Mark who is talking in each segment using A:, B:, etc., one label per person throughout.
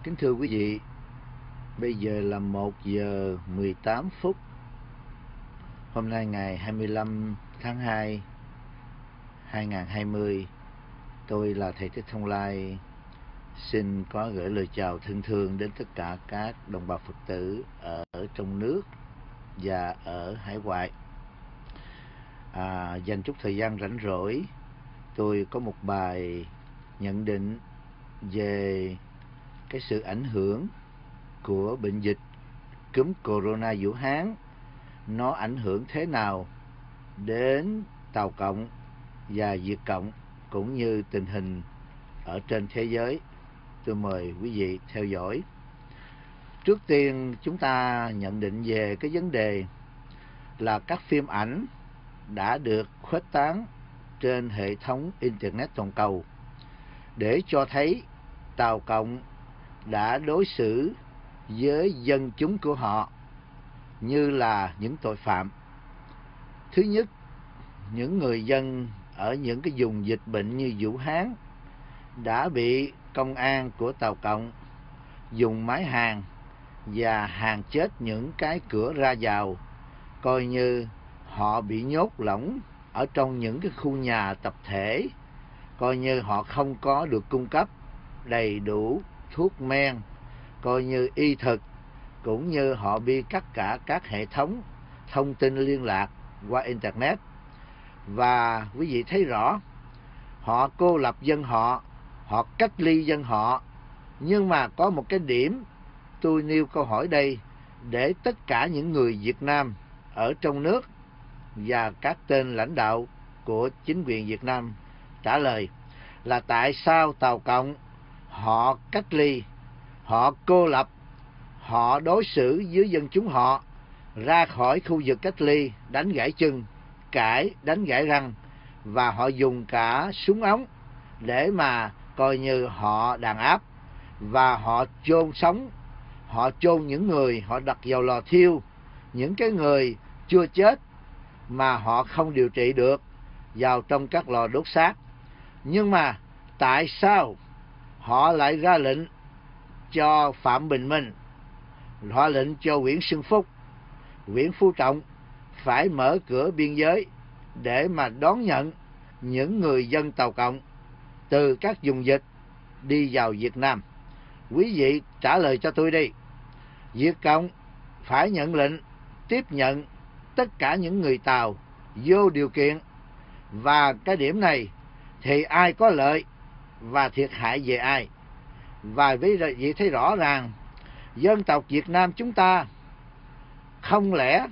A: Kính thưa quý vị, bây giờ là 1 giờ 18 phút. Hôm nay ngày 25 tháng 2, 2020, tôi là Thầy Thích Thông Lai xin có gửi lời chào thân thương đến tất cả các đồng bào Phật tử ở trong nước và ở hải ngoại. Dành chút thời gian rảnh rỗi, tôi có một bài nhận định về cái sự ảnh hưởng của bệnh dịch cúm corona Vũ Hán. Nó ảnh hưởng thế nào đến Tàu Cộng và Việt Cộng cũng như tình hình ở trên thế giới. Tôi mời quý vị theo dõi. Trước tiên chúng ta nhận định về cái vấn đề là các phim ảnh đã được khuếch tán trên hệ thống Internet toàn cầu để cho thấy Tàu Cộng đã đối xử với dân chúng của họ như là những tội phạm. Thứ nhất, những người dân ở những cái vùng dịch bệnh như Vũ Hán đã bị công an của Tàu Cộng dùng máy hàn và hàn chết những cái cửa ra vào, coi như họ bị nhốt lỏng ở trong những cái khu nhà tập thể, coi như họ không có được cung cấp đầy đủ thuốc men, coi như y thực, cũng như họ bị cắt cả các hệ thống thông tin liên lạc qua Internet. Và quý vị thấy rõ, họ cô lập dân họ, họ cách ly dân họ. Nhưng mà có một cái điểm tôi nêu câu hỏi đây để tất cả những người Việt Nam ở trong nước và các tên lãnh đạo của chính quyền Việt Nam trả lời là tại sao Tàu Cộng họ cách ly, họ cô lập, họ đối xử với dân chúng họ ra khỏi khu vực cách ly, đánh gãy chân, cãi, đánh gãy răng, và họ dùng cả súng ống để mà coi như họ đàn áp, và họ chôn sống, họ chôn những người họ đặt vào lò thiêu, những cái người chưa chết mà họ không điều trị được vào trong các lò đốt xác. Nhưng mà tại sao họ lại ra lệnh cho Phạm Bình Minh, họ lệnh cho Nguyễn Xuân Phúc, Nguyễn Phú Trọng phải mở cửa biên giới để mà đón nhận những người dân Tàu Cộng từ các vùng dịch đi vào Việt Nam? Quý vị trả lời cho tôi đi. Việt Cộng phải nhận lệnh tiếp nhận tất cả những người Tàu vô điều kiện, và cái điểm này thì ai có lợi và thiệt hại về ai? Và quý vị thấy rõ ràng dân tộc Việt Nam chúng ta không lẽ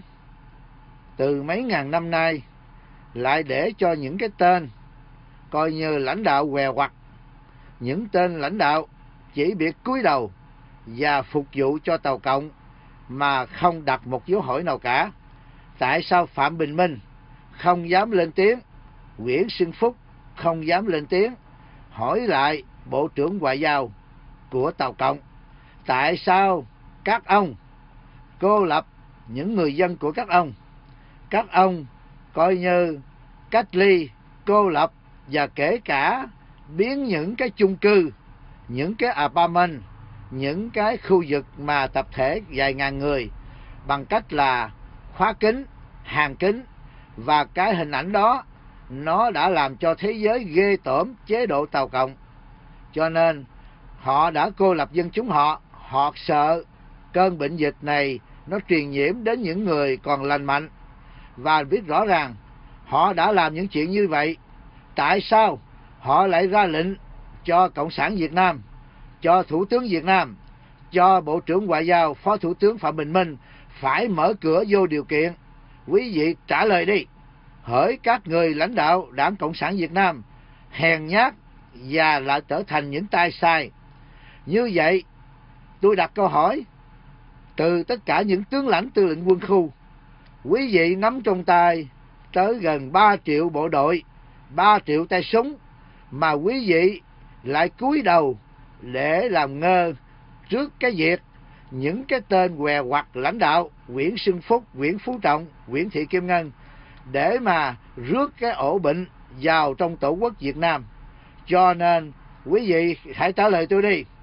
A: từ mấy ngàn năm nay lại để cho những cái tên coi như lãnh đạo què quặt, những tên lãnh đạo chỉ biết cúi đầu và phục vụ cho Tàu Cộng mà không đặt một dấu hỏi nào cả? Tại sao Phạm Bình Minh không dám lên tiếng, Nguyễn Xuân Phúc không dám lên tiếng? Hỏi lại Bộ trưởng Ngoại giao của Tàu Cộng, tại sao các ông cô lập những người dân của các ông coi như cách ly, cô lập, và kể cả biến những cái chung cư, những cái apartment, những cái khu vực mà tập thể vài ngàn người bằng cách là khóa kín, hàn kín. Và cái hình ảnh đó nó đã làm cho thế giới ghê tởm chế độ Tàu Cộng. Cho nên họ đã cô lập dân chúng họ, họ sợ cơn bệnh dịch này nó truyền nhiễm đến những người còn lành mạnh. Và biết rõ ràng họ đã làm những chuyện như vậy, tại sao họ lại ra lệnh cho Cộng sản Việt Nam, cho Thủ tướng Việt Nam, cho Bộ trưởng Ngoại giao, Phó Thủ tướng Phạm Bình Minh phải mở cửa vô điều kiện? Quý vị trả lời đi. Hỡi các người lãnh đạo Đảng Cộng sản Việt Nam hèn nhát và lại trở thành những tay sai như vậy, tôi đặt câu hỏi từ tất cả những tướng lãnh tư lệnh quân khu, quý vị nắm trong tay tới gần 3 triệu bộ đội, 3 triệu tay súng, mà quý vị lại cúi đầu để làm ngơ trước cái việc những cái tên què quặt lãnh đạo Nguyễn Xuân Phúc, Nguyễn Phú Trọng, Nguyễn Thị Kim Ngân để mà rước cái ổ bệnh vào trong tổ quốc Việt Nam. Cho nên quý vị hãy trả lời tôi đi.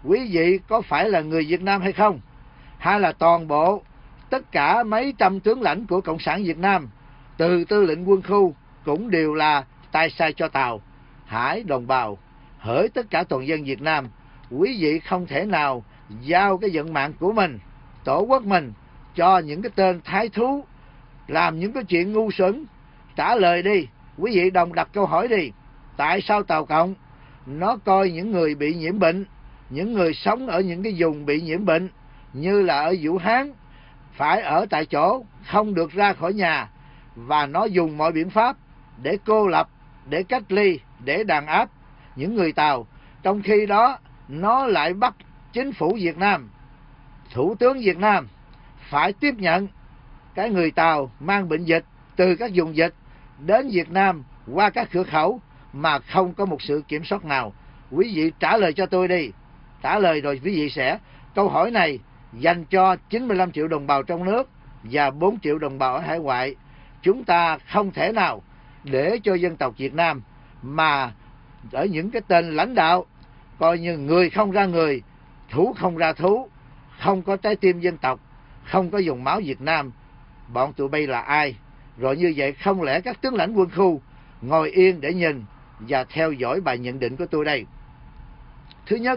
A: quý vị có phải là người Việt Nam hay không? Hay là toàn bộ tất cả mấy trăm tướng lãnh của Cộng sản Việt Nam, từ tư lệnh quân khu, cũng đều là tay sai cho Tàu? Hỡi đồng bào, hỡi tất cả toàn dân Việt Nam, quý vị không thể nào giao cái vận mạng của mình, tổ quốc mình cho những cái tên thái thú làm những cái chuyện ngu xuẩn. Trả lời đi, quý vị đồng đặt câu hỏi đi. Tại sao Tàu Cộng nó coi những người bị nhiễm bệnh, những người sống ở những cái vùng bị nhiễm bệnh như là ở Vũ Hán, phải ở tại chỗ, không được ra khỏi nhà, và nó dùng mọi biện pháp để cô lập, để cách ly, để đàn áp những người Tàu? Trong khi đó nó lại bắt chính phủ Việt Nam, Thủ tướng Việt Nam phải tiếp nhận cái người Tàu mang bệnh dịch từ các vùng dịch đến Việt Nam qua các cửa khẩu mà không có một sự kiểm soát nào. Quý vị trả lời cho tôi đi. Trả lời rồi quý vị sẽ... Câu hỏi này dành cho 95 triệu đồng bào trong nước và 4 triệu đồng bào ở hải ngoại. Chúng ta không thể nào để cho dân tộc Việt Nam mà ở những cái tên lãnh đạo coi như người không ra người, thú không ra thú, không có trái tim dân tộc, không có dòng máu Việt Nam. Bọn tụi bay là ai? Rồi như vậy không lẽ các tướng lãnh quân khu ngồi yên để nhìn và theo dõi bài nhận định của tôi đây? Thứ nhất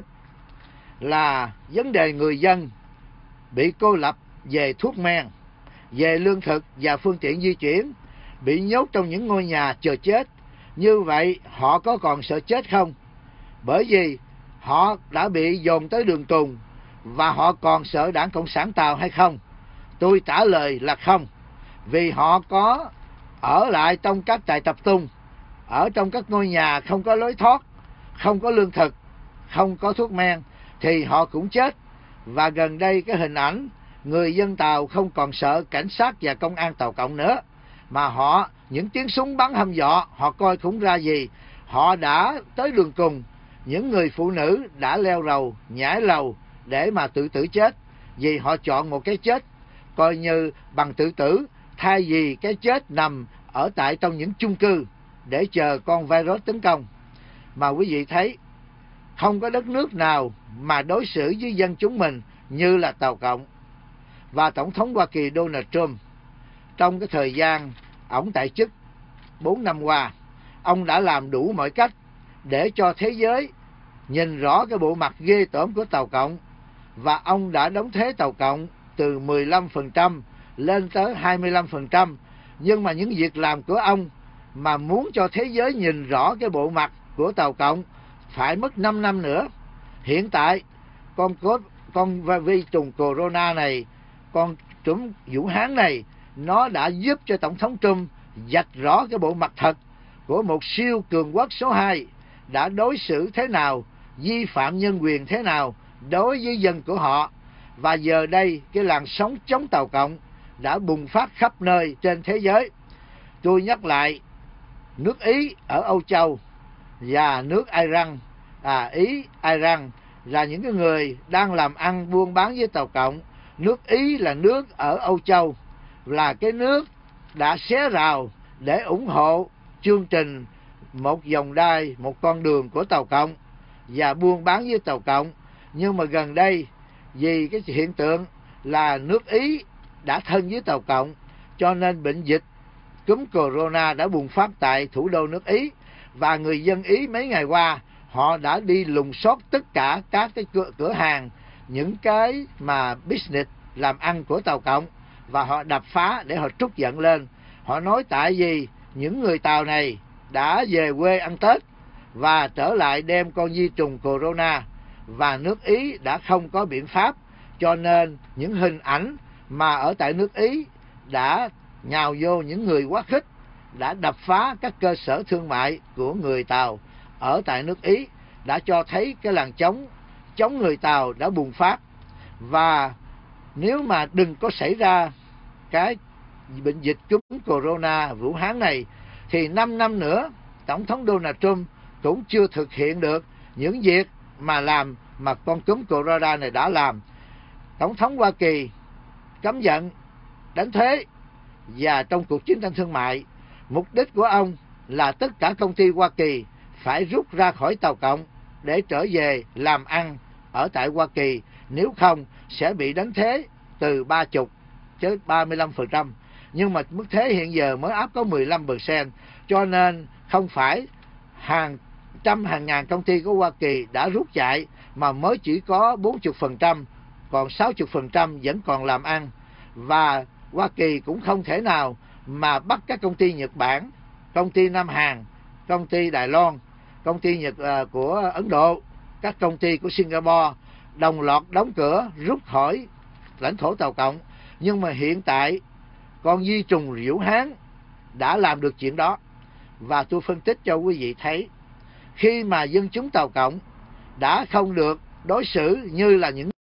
A: là vấn đề người dân bị cô lập về thuốc men, về lương thực và phương tiện di chuyển, bị nhốt trong những ngôi nhà chờ chết. Như vậy họ có còn sợ chết không? Bởi vì họ đã bị dồn tới đường cùng, và họ còn sợ Đảng Cộng sản Tàu hay không? Tôi trả lời là không. Vì họ có ở lại trong các trại tập trung, ở trong các ngôi nhà không có lối thoát, không có lương thực, không có thuốc men, thì họ cũng chết. Và gần đây cái hình ảnh người dân Tàu không còn sợ cảnh sát và công an Tàu Cộng nữa, mà họ, những tiếng súng bắn hăm dọa, họ coi cũng ra gì. Họ đã tới đường cùng. Những người phụ nữ đã leo rầu, nhảy lầu để mà tự tử chết, vì họ chọn một cái chết coi như bằng tự tử, thay vì cái chết nằm ở tại trong những chung cư để chờ con virus tấn công. Mà quý vị thấy không có đất nước nào mà đối xử với dân chúng mình như là Tàu Cộng. Và Tổng thống Hoa Kỳ Donald Trump, trong cái thời gian ổng tại chức 4 năm qua, ông đã làm đủ mọi cách để cho thế giới nhìn rõ cái bộ mặt ghê tởm của Tàu Cộng. Và ông đã đóng thuế Tàu Cộng từ 15% lên tới 25%. Nhưng mà những việc làm của ông mà muốn cho thế giới nhìn rõ cái bộ mặt của Tàu Cộng phải mất 5 năm nữa. Hiện tại con vi trùng corona này, con trùng Vũ Hán này, nó đã giúp cho Tổng thống Trump vạch rõ cái bộ mặt thật của một siêu cường quốc số 2 đã đối xử thế nào, vi phạm nhân quyền thế nào đối với dân của họ. Và giờ đây cái làn sóng chống Tàu Cộng đã bùng phát khắp nơi trên thế giới. Tôi nhắc lại, nước Ý ở Âu Châu và nước Iran, Ý, Iran là những cái người đang làm ăn buôn bán với Tàu Cộng. Nước Ý là nước ở Âu Châu, là cái nước đã xé rào để ủng hộ chương trình một vòng đai, một con đường của Tàu Cộng và buôn bán với Tàu Cộng. Nhưng mà gần đây vì cái hiện tượng là nước Ý đã thân với Tàu Cộng, cho nên bệnh dịch cúm corona đã bùng phát tại thủ đô nước Ý. Và người dân Ý mấy ngày qua họ đã đi lùng soát tất cả các cái cửa hàng, những cái mà business làm ăn của Tàu Cộng, và họ đập phá để họ trút giận lên. Họ nói tại vì những người Tàu này đã về quê ăn Tết và trở lại đem con vi trùng corona, và nước Ý đã không có biện pháp, cho nên những hình ảnh mà ở tại nước Ý đã nhào vô những người quá khích, đã đập phá các cơ sở thương mại của người Tàu ở tại nước Ý, đã cho thấy cái làn chống người Tàu đã bùng phát. Và nếu mà đừng có xảy ra cái bệnh dịch cúm corona Vũ Hán này, thì 5 năm nữa Tổng thống Donald Trump cũng chưa thực hiện được những việc mà con cúm corona này đã làm. Tổng thống Hoa Kỳ cấm vận, đánh thuế, và trong cuộc chiến tranh thương mại, mục đích của ông là tất cả công ty Hoa Kỳ phải rút ra khỏi Tàu Cộng để trở về làm ăn ở tại Hoa Kỳ, nếu không sẽ bị đánh thuế từ 30 tới 35%. Nhưng mà mức thuế hiện giờ mới áp có 15%, cho nên không phải hàng trăm hàng ngàn công ty của Hoa Kỳ đã rút chạy, mà mới chỉ có 40%, còn 60% vẫn còn làm ăn. Và Hoa Kỳ cũng không thể nào mà bắt các công ty Nhật Bản, công ty Nam Hàn, công ty Đài Loan, công ty của Ấn Độ, các công ty của Singapore đồng loạt đóng cửa rút khỏi lãnh thổ Tàu Cộng. Nhưng mà hiện tại con vi trùng Vũ Hán đã làm được chuyện đó. Và tôi phân tích cho quý vị thấy, khi mà dân chúng Tàu Cộng đã không được đối xử như là những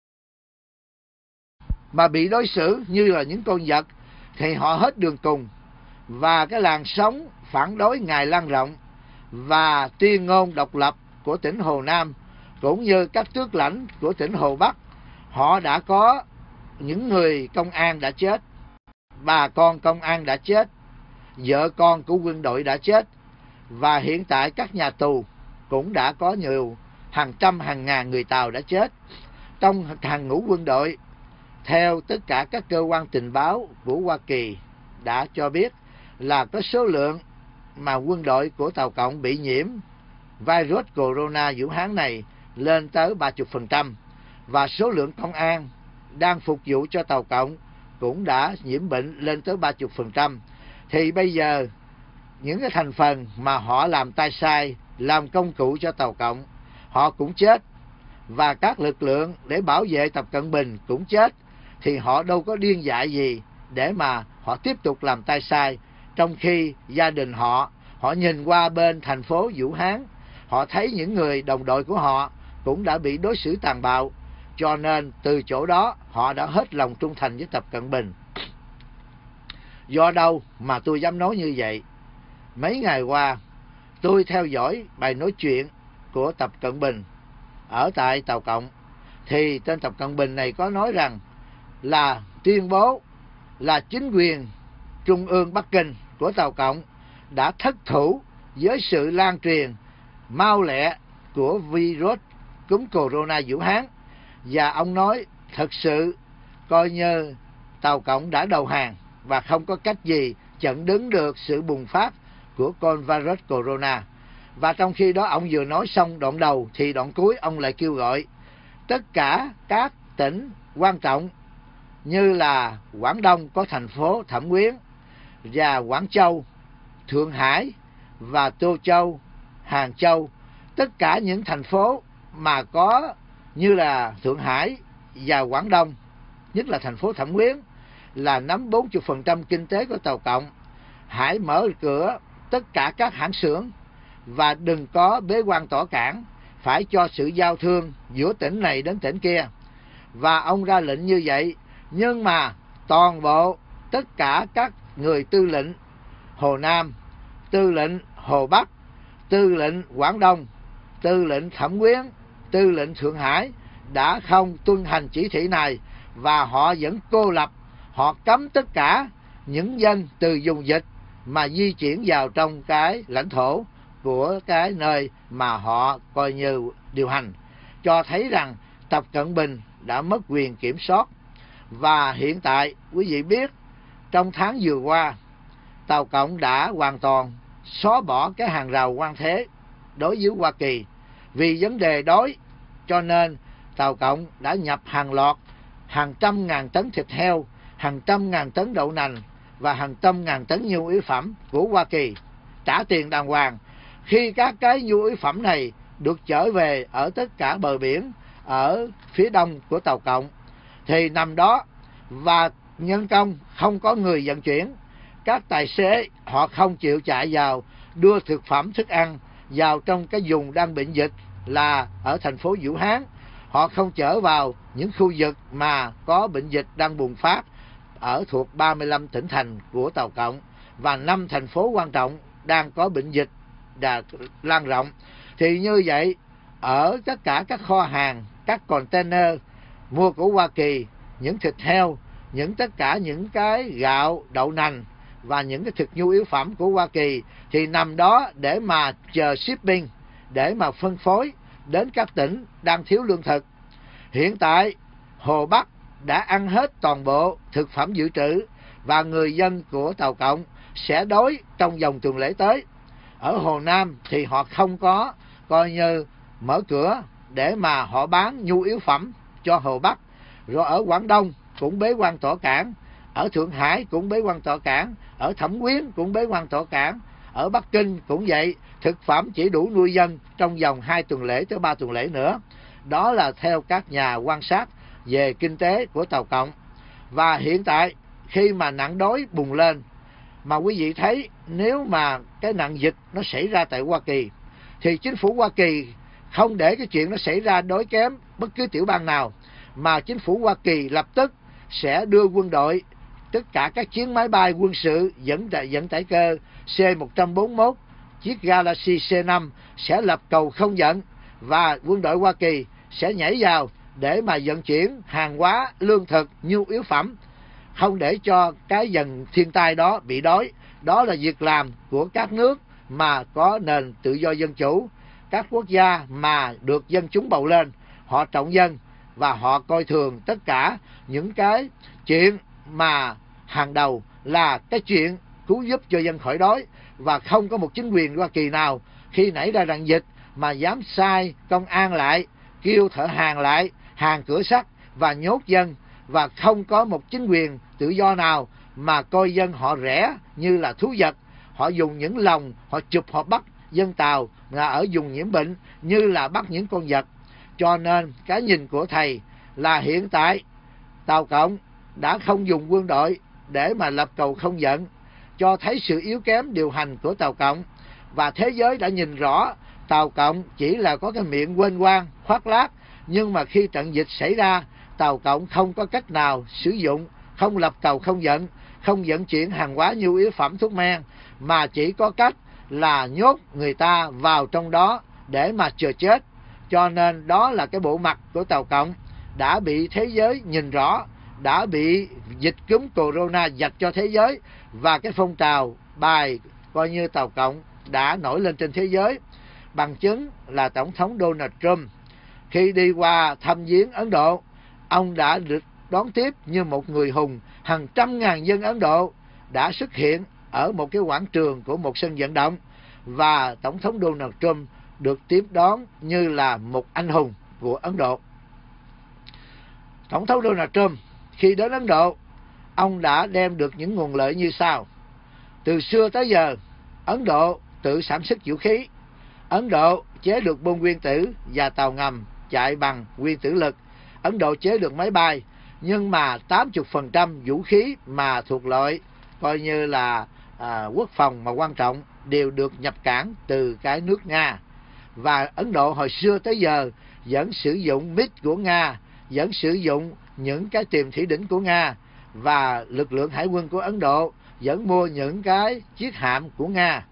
A: mà bị đối xử như là những con vật, thì họ hết đường cùng. Và cái làn sóng phản đối ngày lan rộng, và tuyên ngôn độc lập của tỉnh Hồ Nam cũng như các tước lãnh của tỉnh Hồ Bắc, họ đã có những người công an đã chết, bà con công an đã chết, vợ con của quân đội đã chết, và hiện tại các nhà tù cũng đã có nhiều hàng trăm hàng ngàn người Tàu đã chết trong hàng ngũ quân đội. Theo tất cả các cơ quan tình báo của Hoa Kỳ đã cho biết là có số lượng mà quân đội của Tàu Cộng bị nhiễm virus corona Vũ Hán này lên tới 30%, và số lượng công an đang phục vụ cho Tàu Cộng cũng đã nhiễm bệnh lên tới 30%. Thì bây giờ những cái thành phần mà họ làm tay sai, làm công cụ cho Tàu Cộng, họ cũng chết, và các lực lượng để bảo vệ Tập Cận Bình cũng chết. Thì họ đâu có điên dại gì để mà họ tiếp tục làm tay sai, trong khi gia đình họ nhìn qua bên thành phố Vũ Hán, họ thấy những người đồng đội của họ cũng đã bị đối xử tàn bạo, cho nên từ chỗ đó họ đã hết lòng trung thành với Tập Cận Bình. Do đâu mà tôi dám nói như vậy? Mấy ngày qua tôi theo dõi bài nói chuyện của Tập Cận Bình ở tại Tàu Cộng, thì tên Tập Cận Bình này có nói rằng là tuyên bố là chính quyền trung ương Bắc Kinh của Tàu Cộng đã thất thủ với sự lan truyền mau lẹ của virus cúm corona Vũ Hán. Và ông nói thật sự coi như Tàu Cộng đã đầu hàng và không có cách gì chặn đứng được sự bùng phát của con virus corona. Và trong khi đó ông vừa nói xong đoạn đầu, thì đoạn cuối ông lại kêu gọi tất cả các tỉnh quan trọng như là Quảng Đông có thành phố Thẩm Quyến, và Quảng Châu, Thượng Hải và Tô Châu, Hàng Châu, tất cả những thành phố mà có như là Thượng Hải và Quảng Đông, nhất là thành phố Thẩm Quyến là nắm 40% kinh tế của Tàu Cộng, hãy mở cửa tất cả các hãng xưởng và đừng có bế quan tỏ cảng, phải cho sự giao thương giữa tỉnh này đến tỉnh kia. Và ông ra lệnh như vậy, nhưng mà toàn bộ tất cả các người tư lệnh Hồ Nam, tư lệnh Hồ Bắc, tư lệnh Quảng Đông, tư lệnh Thẩm Quyến, tư lệnh Thượng Hải đã không tuân hành chỉ thị này, và họ vẫn cô lập, họ cấm tất cả những dân từ vùng dịch mà di chuyển vào trong cái lãnh thổ của cái nơi mà họ coi như điều hành, cho thấy rằng Tập Cận Bình đã mất quyền kiểm soát. Và hiện tại quý vị biết, trong tháng vừa qua, Tàu Cộng đã hoàn toàn xóa bỏ cái hàng rào quan thế đối với Hoa Kỳ. Vì vấn đề đói, cho nên Tàu Cộng đã nhập hàng loạt hàng trăm ngàn tấn thịt heo, hàng trăm ngàn tấn đậu nành và hàng trăm ngàn tấn nhu yếu phẩm của Hoa Kỳ, trả tiền đàng hoàng. Khi các cái nhu yếu phẩm này được trở về ở tất cả bờ biển ở phía đông của Tàu Cộng thì nằm đó, và nhân công không có người vận chuyển. Các tài xế họ không chịu chạy vào đưa thực phẩm thức ăn vào trong cái vùng đang bệnh dịch là ở thành phố Vũ Hán. Họ không chở vào những khu vực mà có bệnh dịch đang bùng phát ở thuộc 35 tỉnh thành của Tàu Cộng, và 5 thành phố quan trọng đang có bệnh dịch đã lan rộng. Thì như vậy, ở tất cả các kho hàng, các container mua của Hoa Kỳ, những thịt heo, tất cả những cái gạo, đậu nành và những cái thực nhu yếu phẩm của Hoa Kỳ thì nằm đó để mà chờ shipping, để mà phân phối đến các tỉnh đang thiếu lương thực. Hiện tại Hồ Bắc đã ăn hết toàn bộ thực phẩm dự trữ và người dân của Tàu Cộng sẽ đói trong vòng tuần lễ tới. Ở Hồ Nam thì họ không có coi như mở cửa để mà họ bán nhu yếu phẩm cho Hồ Bắc. Rồi ở Quảng Đông cũng bế quan tỏa cảng, ở Thượng Hải cũng bế quan tỏa cảng, ở Thẩm Quyến cũng bế quan tỏa cảng, ở Bắc Kinh cũng vậy. Thực phẩm chỉ đủ nuôi dân trong vòng 2 tuần lễ tới 3 tuần lễ nữa. Đó là theo các nhà quan sát về kinh tế của Tàu Cộng. Và hiện tại khi mà nạn đói bùng lên, mà quý vị thấy nếu mà cái nạn dịch nó xảy ra tại Hoa Kỳ thì chính phủ Hoa Kỳ không để cái chuyện nó xảy ra đói kém bất cứ tiểu bang nào, mà chính phủ Hoa Kỳ lập tức sẽ đưa quân đội, tất cả các chiến máy bay quân sự dẫn tải cơ C-141, chiếc Galaxy C-5 sẽ lập cầu không vận, và quân đội Hoa Kỳ sẽ nhảy vào để mà vận chuyển hàng hóa, lương thực, nhu yếu phẩm, không để cho cái dần thiên tai đó bị đói. Đó là việc làm của các nước mà có nền tự do dân chủ, các quốc gia mà được dân chúng bầu lên. Họ trọng dân và họ coi thường tất cả những cái chuyện mà hàng đầu là cái chuyện cứu giúp cho dân khỏi đói. Và không có một chính quyền Hoa Kỳ nào khi nảy ra nạn dịch mà dám sai công an lại, kêu thợ hàng lại, hàng cửa sắt và nhốt dân. Và không có một chính quyền tự do nào mà coi dân họ rẻ như là thú vật. Họ dùng những lồng, họ chụp, họ bắt dân Tàu là ở vùng nhiễm bệnh như là bắt những con vật. Cho nên cái nhìn của thầy là hiện tại Tàu Cộng đã không dùng quân đội để mà lập cầu không vận, cho thấy sự yếu kém điều hành của Tàu Cộng. Và thế giới đã nhìn rõ Tàu Cộng chỉ là có cái miệng quên quang, khoác lác. Nhưng mà khi trận dịch xảy ra, Tàu Cộng không có cách nào sử dụng, không lập cầu không vận, không vận chuyển hàng hóa nhu yếu phẩm, thuốc men, mà chỉ có cách là nhốt người ta vào trong đó để mà chờ chết. Cho nên đó là cái bộ mặt của Tàu Cộng đã bị thế giới nhìn rõ, đã bị dịch cúm corona dạch cho thế giới. Và cái phong trào bài coi như Tàu Cộng đã nổi lên trên thế giới. Bằng chứng là Tổng thống Donald Trump khi đi qua thăm viếng Ấn Độ, ông đã được đón tiếp như một người hùng. Hàng trăm ngàn dân Ấn Độ đã xuất hiện ở một cái quảng trường của một sân vận động, và Tổng thống Donald Trump được tiếp đón như là một anh hùng của Ấn Độ. Tổng thống Donald Trump khi đến Ấn Độ, ông đã đem được những nguồn lợi như sau. Từ xưa tới giờ, Ấn Độ tự sản xuất vũ khí. Ấn Độ chế được bom nguyên tử và tàu ngầm chạy bằng nguyên tử lực. Ấn Độ chế được máy bay, nhưng mà 80% vũ khí mà thuộc loại coi như là quốc phòng mà quan trọng đều được nhập cảng từ cái nước Nga. Và Ấn Độ hồi xưa tới giờ vẫn sử dụng MiG của Nga, vẫn sử dụng những cái tiềm thủy đỉnh của Nga, và lực lượng hải quân của Ấn Độ vẫn mua những cái chiếc hạm của Nga.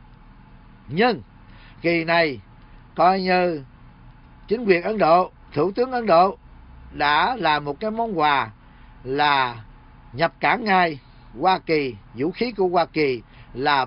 A: Nhưng kỳ này coi như chính quyền Ấn Độ, Thủ tướng Ấn Độ đã làm một cái món quà là nhập cảng ngay Hoa Kỳ, vũ khí của Hoa Kỳ là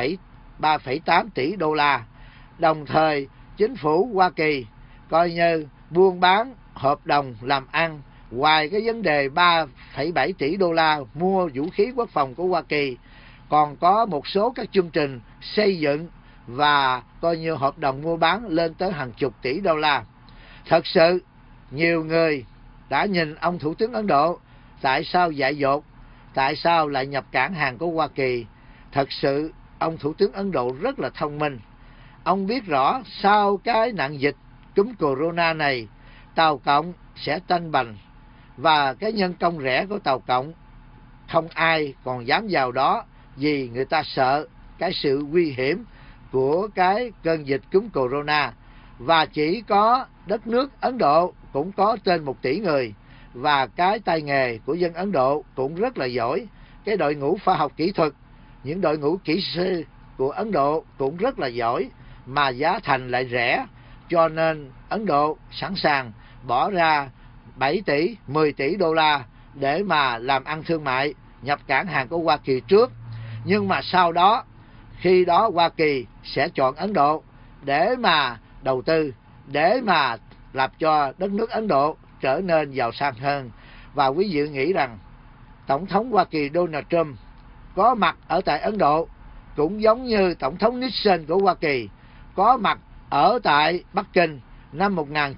A: 3,8 tỷ đô la. Đồng thời chính phủ Hoa Kỳ coi như buôn bán hợp đồng làm ăn, ngoài cái vấn đề 3,7 tỷ đô la mua vũ khí quốc phòng của Hoa Kỳ, còn có một số các chương trình xây dựng và coi như hợp đồng mua bán lên tới hàng chục tỷ đô la. Thật sự nhiều người đã nhìn ông Thủ tướng Ấn Độ tại sao dại dột, tại sao lại nhập cảng hàng của Hoa Kỳ. Thật sự ông Thủ tướng Ấn Độ rất là thông minh. Ông biết rõ sau cái nạn dịch cúm corona này, Tàu Cộng sẽ tranh bành, và cái nhân công rẻ của Tàu Cộng không ai còn dám vào đó, vì người ta sợ cái sự nguy hiểm của cái cơn dịch cúm corona. Và chỉ có đất nước Ấn Độ cũng có trên 1 tỷ người, và cái tay nghề của dân Ấn Độ cũng rất là giỏi. Cái đội ngũ khoa học kỹ thuật, những đội ngũ kỹ sư của Ấn Độ cũng rất là giỏi, mà giá thành lại rẻ. Cho nên Ấn Độ sẵn sàng bỏ ra 7 tỷ, 10 tỷ đô la để mà làm ăn thương mại, nhập cảng hàng của Hoa Kỳ trước. Nhưng mà sau đó, khi đó Hoa Kỳ sẽ chọn Ấn Độ để mà đầu tư, để mà làm cho đất nước Ấn Độ trở nên giàu sang hơn. Và quý vị nghĩ rằng Tổng thống Hoa Kỳ Donald Trump có mặt ở tại Ấn Độ cũng giống như Tổng thống Nixon của Hoa Kỳ có mặt ở tại Bắc Kinh năm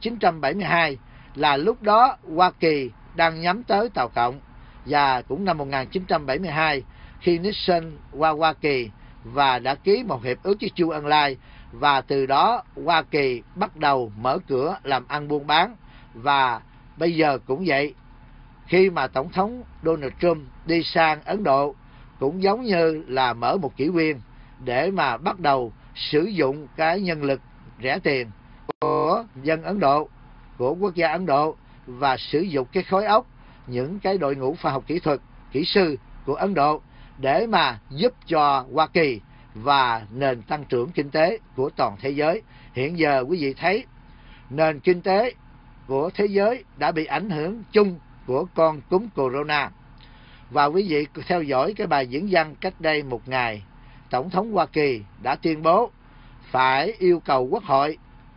A: 1972, là lúc đó Hoa Kỳ đang nhắm tới Tàu Cộng. Và cũng năm 1972 khi Nixon qua Hoa Kỳ và đã ký một hiệp ước với Chu Ân Lai, và từ đó Hoa Kỳ bắt đầu mở cửa làm ăn buôn bán. Và bây giờ cũng vậy, khi mà Tổng thống Donald Trump đi sang Ấn Độ cũng giống như là mở một kỷ nguyên để mà bắt đầu sử dụng cái nhân lực rẻ tiền của dân Ấn Độ, của quốc gia Ấn Độ, và sử dụng cái khối óc, những cái đội ngũ khoa học kỹ thuật, kỹ sư của Ấn Độ để mà giúp cho Hoa Kỳ và nền tăng trưởng kinh tế của toàn thế giới. Hiện giờ quý vị thấy nền kinh tế của thế giới đã bị ảnh hưởng chung của con cúm corona. Và quý vị theo dõi cái bài diễn văn cách đây một ngày, Tổng thống Hoa Kỳ đã tuyên bố phải yêu cầu Quốc hội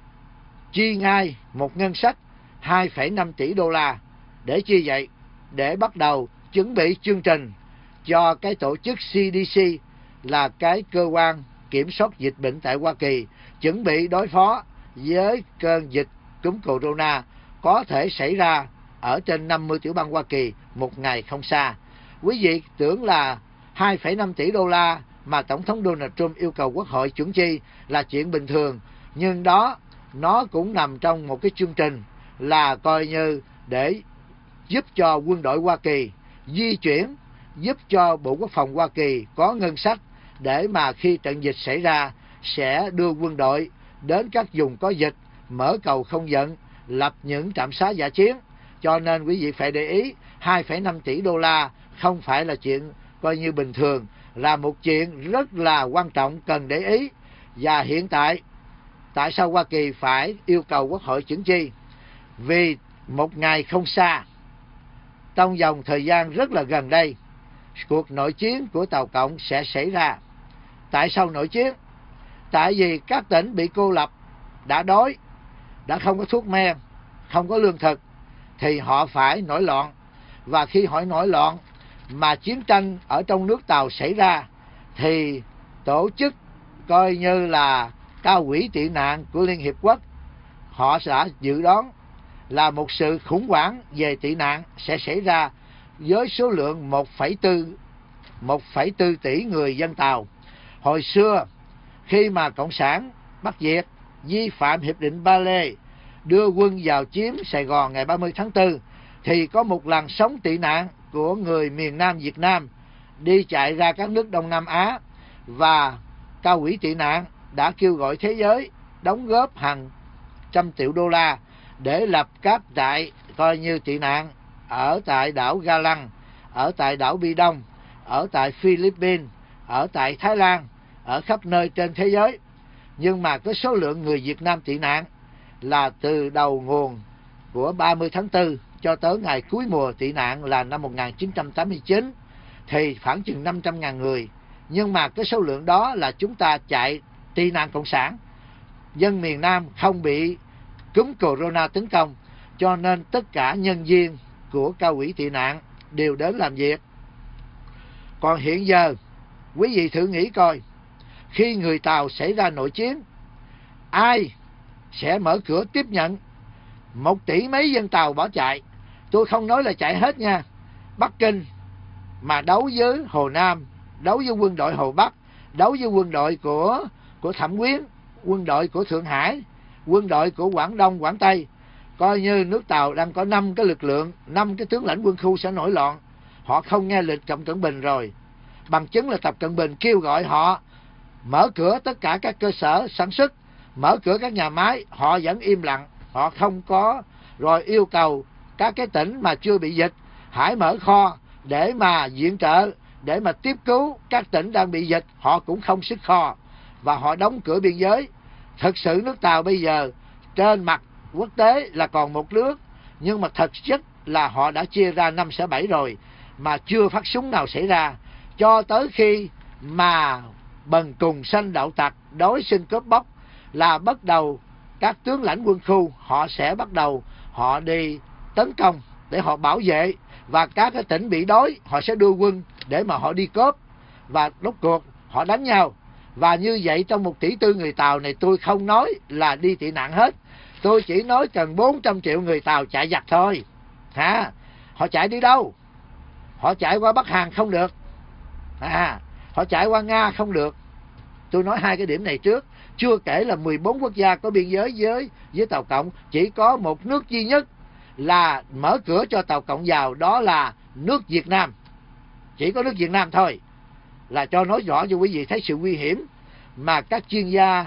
A: chi ngay một ngân sách 2,5 tỷ đô la. Để chi vậy? Để bắt đầu chuẩn bị chương trình cho cái tổ chức CDC, là cái cơ quan kiểm soát dịch bệnh tại Hoa Kỳ, chuẩn bị đối phó với cơn dịch cúm corona có thể xảy ra ở trên 50 tiểu bang Hoa Kỳ một ngày không xa. Quý vị tưởng là 2,5 tỷ đô la mà Tổng thống Donald Trump yêu cầu Quốc hội chuẩn chi là chuyện bình thường, nhưng đó nó cũng nằm trong một cái chương trình là coi như để giúp cho quân đội Hoa Kỳ di chuyển, giúp cho Bộ Quốc phòng Hoa Kỳ có ngân sách để mà khi trận dịch xảy ra sẽ đưa quân đội đến các vùng có dịch, mở cầu không vận, lập những trạm xá dã chiến. Cho nên quý vị phải để ý, 2,5 tỷ đô la không phải là chuyện coi như bình thường, là một chuyện rất là quan trọng cần để ý. Và hiện tại sao Hoa Kỳ phải yêu cầu Quốc hội chuẩn chi? Vì một ngày không xa, trong vòng thời gian rất là gần đây, cuộc nội chiến của Tàu Cộng sẽ xảy ra. Tại sao nội chiến? Tại vì các tỉnh bị cô lập, đã đói, đã không có thuốc men, không có lương thực, thì họ phải nổi loạn. Và khi họ nổi loạn mà chiến tranh ở trong nước Tàu xảy ra, thì tổ chức coi như là Cao ủy tị nạn của Liên Hiệp Quốc, họ sẽ dự đoán là một sự khủng hoảng về tị nạn sẽ xảy ra với số lượng 1,4 tỷ người dân Tàu. Hồi xưa khi mà Cộng sản Bắc Việt vi phạm Hiệp định Ba Lê, đưa quân vào chiếm Sài Gòn ngày 30 tháng 4, thì có một làn sóng tị nạn của người miền Nam Việt Nam đi chạy ra các nước Đông Nam Á, và Cao ủy tị nạn đã kêu gọi thế giới đóng góp hàng trăm triệu đô la để lập các trại coi như tị nạn ở tại đảo Ga Lăng, ở tại đảo Bi Đông, ở tại Philippines, ở tại Thái Lan, ở khắp nơi trên thế giới. Nhưng mà cái số lượng người Việt Nam tị nạn là từ đầu nguồn của 30 tháng 4 cho tới ngày cuối mùa tị nạn là năm 1989 thì khoảng chừng 500.000 người. Nhưng mà cái số lượng đó là chúng ta chạy tị nạn Cộng sản. Dân miền Nam không bị cúm corona tấn công, cho nên tất cả nhân viên của Cao ủy tị nạn đều đến làm việc. Còn hiện giờ, quý vị thử nghĩ coi, khi người Tàu xảy ra nội chiến, ai sẽ mở cửa tiếp nhận 1 tỷ mấy dân Tàu bỏ chạy? Tôi không nói là chạy hết nha. Bắc Kinh mà đấu với Hồ Nam, đấu với quân đội Hồ Bắc, đấu với quân đội của Thẩm Quyến, quân đội của Thượng Hải, quân đội của Quảng Đông, Quảng Tây, coi như nước Tàu đang có 5 cái lực lượng, 5 cái tướng lãnh quân khu sẽ nổi loạn. Họ không nghe lệnh Tập Cận Bình rồi. Bằng chứng là Tập Cận Bình kêu gọi họ mở cửa tất cả các cơ sở sản xuất, mở cửa các nhà máy, họ vẫn im lặng, họ không có. Rồi yêu cầu các cái tỉnh mà chưa bị dịch hãy mở kho để mà viện trợ, để mà tiếp cứu các tỉnh đang bị dịch, họ cũng không xuất kho và họ đóng cửa biên giới. Thực sự nước Tàu bây giờ trên mặt quốc tế là còn một nước, nhưng mà thực chất là họ đã chia ra 5 xã 7 rồi mà chưa phát súng nào xảy ra, cho tới khi mà bần cùng sanh đậu tặc, đối sinh cướp bóc là bắt đầu các tướng lãnh quân khu họ sẽ bắt đầu họ đi tấn công, để họ bảo vệ, và các cái tỉnh bị đói họ sẽ đưa quân để mà họ đi cướp, và rốt cuộc họ đánh nhau. Và như vậy trong 1,4 tỷ người Tàu này, tôi không nói là đi tị nạn hết, tôi chỉ nói cần 400 triệu người Tàu chạy giặc thôi. Họ chạy đi đâu? Họ chạy qua Bắc Hàn không được, họ chạy qua Nga không được. Tôi nói hai cái điểm này trước. Chưa kể là 14 quốc gia có biên giới với Tàu Cộng, chỉ có một nước duy nhất là mở cửa cho Tàu Cộng vào, đó là nước Việt Nam. Chỉ có nước Việt Nam thôi. Là cho nói rõ cho quý vị thấy sự nguy hiểm mà các chuyên gia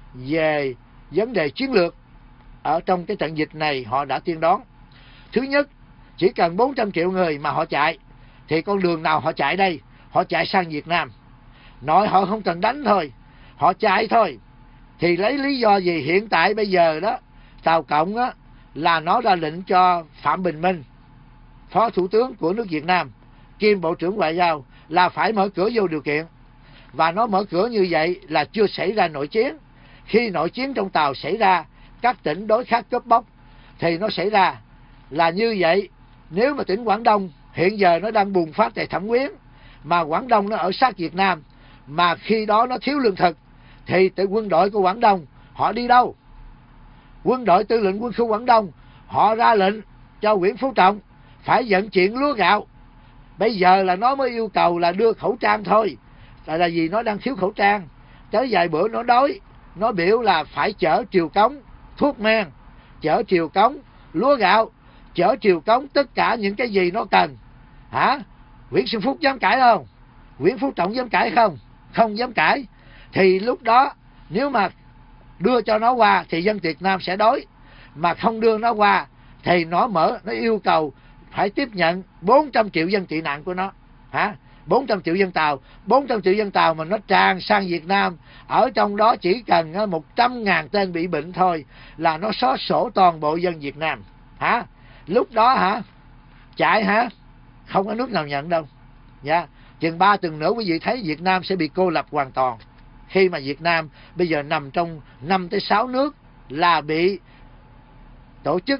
A: về vấn đề chiến lược ở trong cái trận dịch này họ đã tiên đoán. Thứ nhất, chỉ cần 400 triệu người mà họ chạy, thì con đường nào họ chạy đây? Họ chạy sang Việt Nam. Nội họ không cần đánh thôi, họ chạy thôi. Thì lấy lý do gì? Hiện tại bây giờ đó, Tàu Cộng á, là nó ra lệnh cho Phạm Bình Minh, Phó Thủ tướng của nước Việt Nam, kiêm Bộ trưởng Ngoại giao, là phải mở cửa vô điều kiện. Và nó mở cửa như vậy là chưa xảy ra nội chiến. Khi nội chiến trong Tàu xảy ra, các tỉnh đối khác cướp bóc, thì nó xảy ra là như vậy. Nếu mà tỉnh Quảng Đông hiện giờ nó đang bùng phát tại Thẩm Quyến, mà Quảng Đông nó ở sát Việt Nam, mà khi đó nó thiếu lương thực, thì quân đội của Quảng Đông họ đi đâu? Quân đội tư lệnh quân khu Quảng Đông họ ra lệnh cho Nguyễn Phú Trọng phải vận chuyển lúa gạo. Bây giờ là nó mới yêu cầu là đưa khẩu trang thôi, là vì nó đang thiếu khẩu trang. Tới vài bữa nó đói, nó biểu là phải chở triều cống thuốc men, chở triều cống lúa gạo, chở triều cống tất cả những cái gì nó cần. Nguyễn Xuân Phúc dám cãi không? Nguyễn Phú Trọng dám cãi không? Không dám cãi. Thì lúc đó nếu mà đưa cho nó qua thì dân Việt Nam sẽ đói, mà không đưa nó qua thì nó yêu cầu phải tiếp nhận 400 triệu dân tị nạn của nó. 400 triệu dân Tàu, 400 triệu dân Tàu mà nó tràn sang Việt Nam, ở trong đó chỉ cần 100.000 tên bị bệnh thôi là nó xóa sổ toàn bộ dân Việt Nam. Lúc đó chạy không có nước nào nhận đâu. Chừng 3 tuần nữa quý vị thấy Việt Nam sẽ bị cô lập hoàn toàn. Khi mà Việt Nam bây giờ nằm trong 5 tới 6 nước là bị tổ chức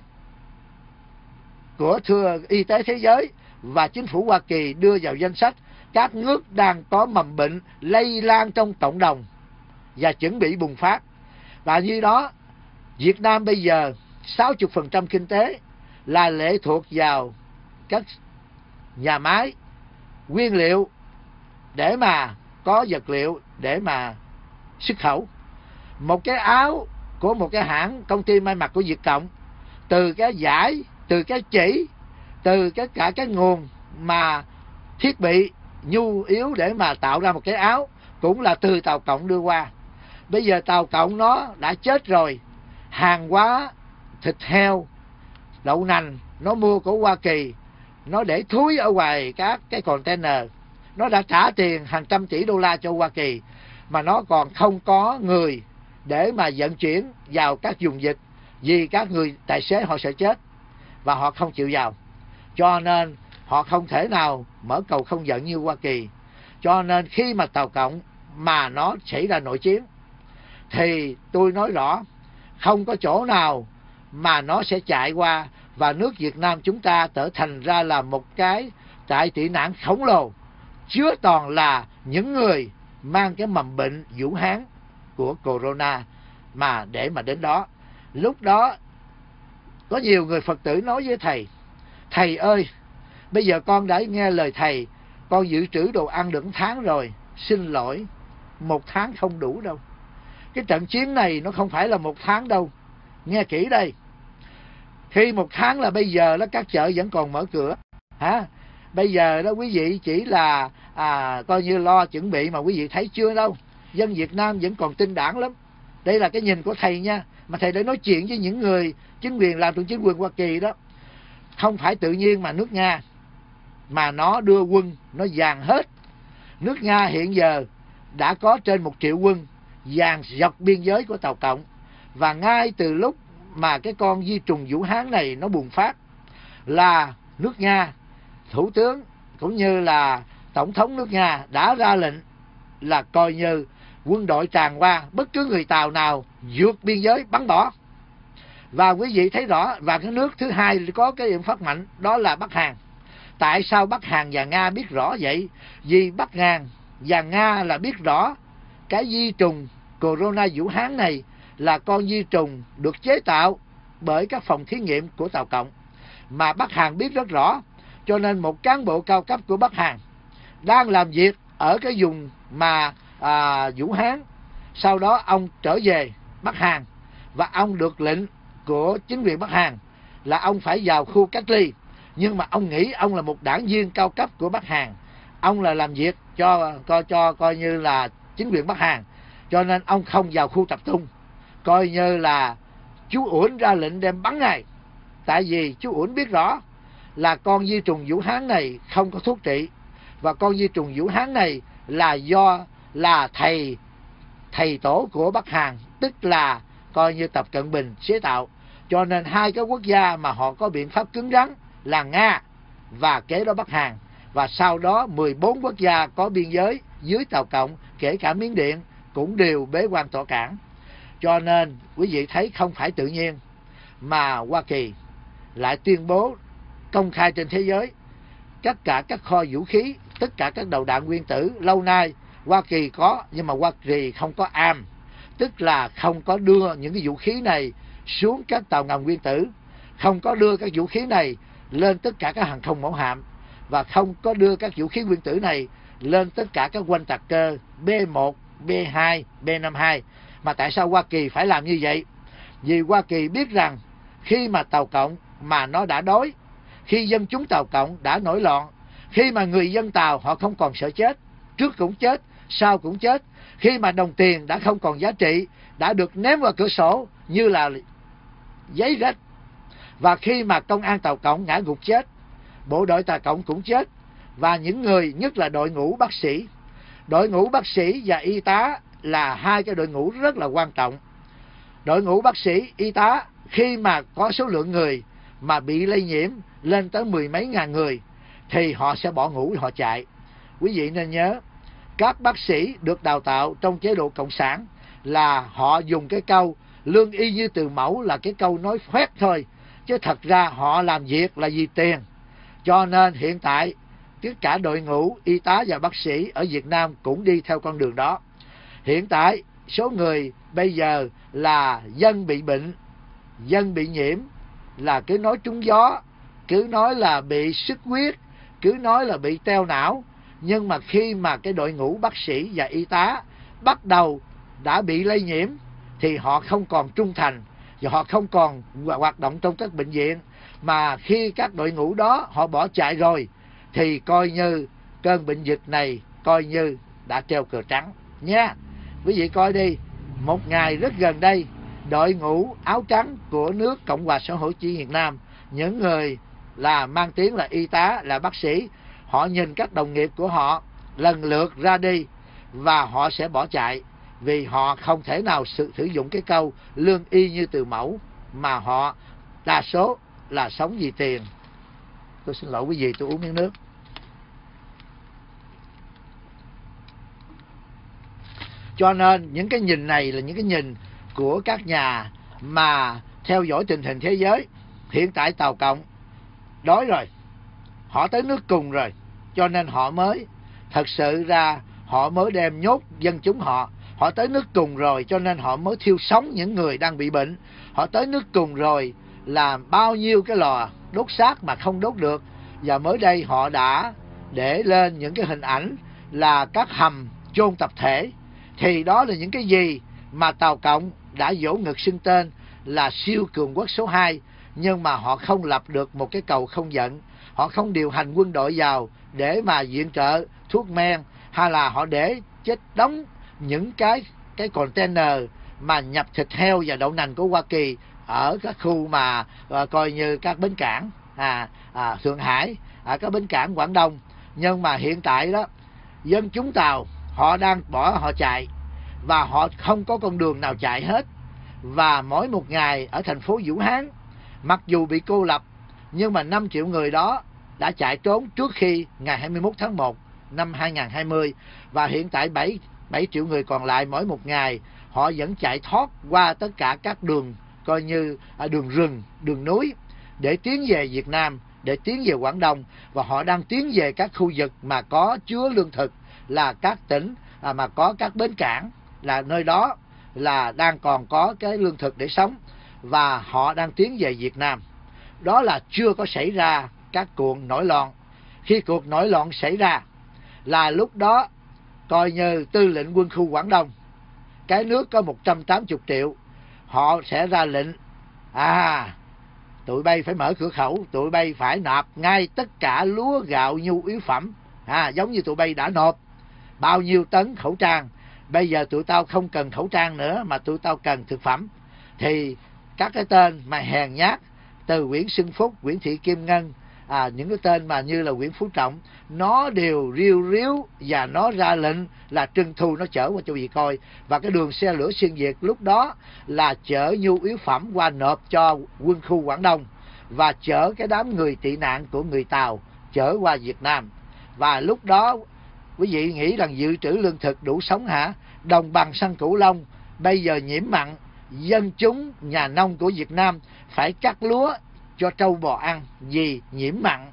A: của Y tế Thế giới và chính phủ Hoa Kỳ đưa vào danh sách các nước đang có mầm bệnh lây lan trong cộng đồng và chuẩn bị bùng phát. Và như đó, Việt Nam bây giờ 60% kinh tế là lệ thuộc vào các nhà máy nguyên liệu để mà có vật liệu để mà xuất khẩu. Một cái áo của một cái hãng công ty may mặc của Việt Cộng, từ cái vải, từ cái chỉ, từ cả cái nguồn mà thiết bị nhu yếu để mà tạo ra một cái áo cũng là từ Tàu Cộng đưa qua. Bây giờ Tàu Cộng nó đã chết rồi. Hàng hóa thịt heo, đậu nành nó mua của Hoa Kỳ, nó để thúi ở ngoài các cái container. Nó đã trả tiền hàng trăm tỷ đô la cho Hoa Kỳ, mà nó còn không có người để mà vận chuyển vào các vùng dịch, vì các người tài xế họ sợ chết và họ không chịu vào, cho nên họ không thể nào mở cầu không vận như Hoa Kỳ. Cho nên khi mà Tàu Cộng mà nó xảy ra nội chiến thì tôi nói rõ không có chỗ nào mà nó sẽ chạy qua, và nước Việt Nam chúng ta trở thành ra là một cái trại tị nạn khổng lồ, chứa toàn là những người mang cái mầm bệnh Vũ Hán của Corona mà để mà đến đó. Lúc đó có nhiều người Phật tử nói với thầy: thầy ơi, bây giờ con đã nghe lời thầy, con dự trữ đồ ăn được 1 tháng rồi. Xin lỗi, 1 tháng không đủ đâu. Cái trận chiến này nó không phải là 1 tháng đâu. Nghe kỹ đây. Khi 1 tháng là bây giờ đó, các chợ vẫn còn mở cửa. Bây giờ đó quý vị chỉ là coi như lo chuẩn bị, mà quý vị thấy chưa đâu. Dân Việt Nam vẫn còn tinh đảng lắm. Đây là cái nhìn của thầy nha. Mà thầy đã nói chuyện với những người chính quyền làm trong chính quyền Hoa Kỳ đó. Không phải tự nhiên mà nước Nga mà nó đưa quân, nó dàn hết. Nước Nga hiện giờ đã có trên 1 triệu quân dàn dọc biên giới của Tàu Cộng. Và ngay từ lúc mà cái con vi trùng Vũ Hán này nó bùng phát là nước Nga, thủ tướng cũng như là tổng thống nước Nga đã ra lệnh là coi như quân đội tràn qua, bất cứ người Tàu nào vượt biên giới bắn bỏ. Và quý vị thấy rõ, và cái nước thứ hai có cái biện pháp mạnh đó là Bắc Hàn. Tại sao Bắc Hàn và Nga biết rõ vậy? Vì Bắc Hàn và Nga là biết rõ cái vi trùng corona Vũ Hán này là con vi trùng được chế tạo bởi các phòng thí nghiệm của Tàu Cộng, mà Bắc Hàn biết rất rõ. Cho nên một cán bộ cao cấp của Bắc Hàn đang làm việc ở cái vùng mà Vũ Hán, sau đó ông trở về Bắc Hàn và ông được lệnh của chính quyền Bắc Hàn là ông phải vào khu cách ly. Nhưng mà ông nghĩ ông là một đảng viên cao cấp của Bắc Hàn, ông là làm việc cho coi như là chính quyền Bắc Hàn, cho nên ông không vào khu tập trung, coi như là chú Uẩn ra lệnh đem bắn ngài. Tại vì chú Uẩn biết rõ là con vi trùng Vũ Hán này không có thuốc trị, và con vi trùng Vũ Hán này là do là thầy tổ của Bắc Hàn, tức là coi như Tập Cận Bình chế tạo. Cho nên hai cái quốc gia mà họ có biện pháp cứng rắn là Nga và kế đó Bắc Hàn, và sau đó 14 quốc gia có biên giới dưới Tàu Cộng, kể cả Miến Điện, cũng đều bế quan tỏa cản. Cho nên quý vị thấy không phải tự nhiên mà Hoa Kỳ lại tuyên bố công khai trên thế giới tất cả các kho vũ khí, tất cả các đầu đạn nguyên tử lâu nay Hoa Kỳ có, nhưng mà Hoa Kỳ không có arm, tức là không có đưa những cái vũ khí này xuống các tàu ngầm nguyên tử, không có đưa các vũ khí này lên tất cả các hàng không mẫu hạm, và không có đưa các vũ khí nguyên tử này lên tất cả các oanh tạc cơ B1, B2, B52. Mà tại sao Hoa Kỳ phải làm như vậy? Vì Hoa Kỳ biết rằng khi mà Tàu Cộng mà nó đã đói, khi dân chúng Tàu Cộng đã nổi loạn, khi mà người dân Tàu họ không còn sợ chết, trước cũng chết, sau cũng chết, khi mà đồng tiền đã không còn giá trị, đã được ném vào cửa sổ như là giấy rách, và khi mà công an Tàu Cộng ngã gục chết, bộ đội Tàu Cộng cũng chết, và những người, nhất là đội ngũ bác sĩ. Đội ngũ bác sĩ và y tá là hai cái đội ngũ rất là quan trọng. Đội ngũ bác sĩ, y tá khi mà có số lượng người mà bị lây nhiễm lên tới 10 mấy ngàn người thì họ sẽ bỏ ngũ, họ chạy. Quý vị nên nhớ, các bác sĩ được đào tạo trong chế độ cộng sản là họ dùng cái câu lương y như từ mẫu là cái câu nói khoét thôi, chứ thật ra họ làm việc là vì tiền. Cho nên hiện tại tất cả đội ngũ y tá và bác sĩ ở Việt Nam cũng đi theo con đường đó. Hiện tại số người bây giờ là dân bị bệnh, dân bị nhiễm, là cứ nói trúng gió, cứ nói là bị xuất huyết, cứ nói là bị teo não. Nhưng mà khi mà cái đội ngũ bác sĩ và y tá bắt đầu đã bị lây nhiễm thì họ không còn trung thành và họ không còn hoạt động trong các bệnh viện, mà khi các đội ngũ đó họ bỏ chạy rồi thì coi như cơn bệnh dịch này coi như đã treo cờ trắng nha. Quý vị coi đi, một ngày rất gần đây, đội ngũ áo trắng của nước Cộng hòa xã hội chủ nghĩa Việt Nam, những người là mang tiếng là y tá, là bác sĩ, họ nhìn các đồng nghiệp của họ lần lượt ra đi và họ sẽ bỏ chạy, vì họ không thể nào sử dụng cái câu lương y như từ mẫu, mà họ đa số là sống vì tiền. Tôi xin lỗi quý vị, tôi uống miếng nước. Cho nên những cái nhìn này là những cái nhìn của các nhà mà theo dõi tình hình thế giới. Hiện tại Tàu Cộng đói rồi, họ tới nước cùng rồi, cho nên họ mới thật sự ra họ mới đem nhốt dân chúng họ. Họ tới nước cùng rồi cho nên họ mới thiêu sống những người đang bị bệnh. Họ tới nước cùng rồi làm bao nhiêu cái lò đốt xác mà không đốt được. Và mới đây họ đã để lên những cái hình ảnh là các hầm chôn tập thể. Thì đó là những cái gì mà Tàu Cộng đã vỗ ngực xưng tên là siêu cường quốc số 2. Nhưng mà họ không lập được một cái cầu không giận. Họ không điều hành quân đội vào để mà viện trợ thuốc men, hay là họ để chết đóng những cái container mà nhập thịt heo và đậu nành của Hoa Kỳ ở các khu mà coi như các bến cảng Thượng Hải, ở các bến cảng Quảng Đông. Nhưng mà hiện tại đó, dân chúng Tàu họ đang bỏ họ chạy, và họ không có con đường nào chạy hết. Và mỗi một ngày ở thành phố Vũ Hán, mặc dù bị cô lập, nhưng mà 5 triệu người đó đã chạy trốn trước khi ngày 21 tháng 1 năm 2020. Và hiện tại 7 triệu người còn lại mỗi một ngày họ vẫn chạy thoát qua tất cả các đường coi như đường rừng, đường núi để tiến về Việt Nam, để tiến về Quảng Đông, và họ đang tiến về các khu vực mà có chứa lương thực, là các tỉnh mà có các bến cảng, là nơi đó là đang còn có cái lương thực để sống, và họ đang tiến về Việt Nam. Đó là chưa có xảy ra các cuộc nổi loạn. Khi cuộc nổi loạn xảy ra là lúc đó coi như tư lệnh quân khu Quảng Đông, cái nước có 180 triệu, họ sẽ ra lệnh tụi bay phải mở cửa khẩu, tụi bay phải nộp ngay tất cả lúa gạo nhu yếu phẩm, giống như tụi bay đã nộp bao nhiêu tấn khẩu trang, bây giờ tụi tao không cần khẩu trang nữa mà tụi tao cần thực phẩm. Thì các cái tên mà hèn nhát từ Nguyễn Xuân Phúc, Nguyễn Thị Kim Ngân, những cái tên mà như là Nguyễn Phú Trọng, nó đều riu riu và nó ra lệnh là trưng thu, nó chở qua cho vị coi. Và cái đường xe lửa xuyên Việt lúc đó là chở nhu yếu phẩm qua nộp cho quân khu Quảng Đông, và chở cái đám người tị nạn của người Tàu chở qua Việt Nam. Và lúc đó quý vị nghĩ rằng dự trữ lương thực đủ sống hả? Đồng bằng sông Cửu Long bây giờ nhiễm mặn, dân chúng nhà nông của Việt Nam phải cắt lúa cho trâu bò ăn vì nhiễm mặn.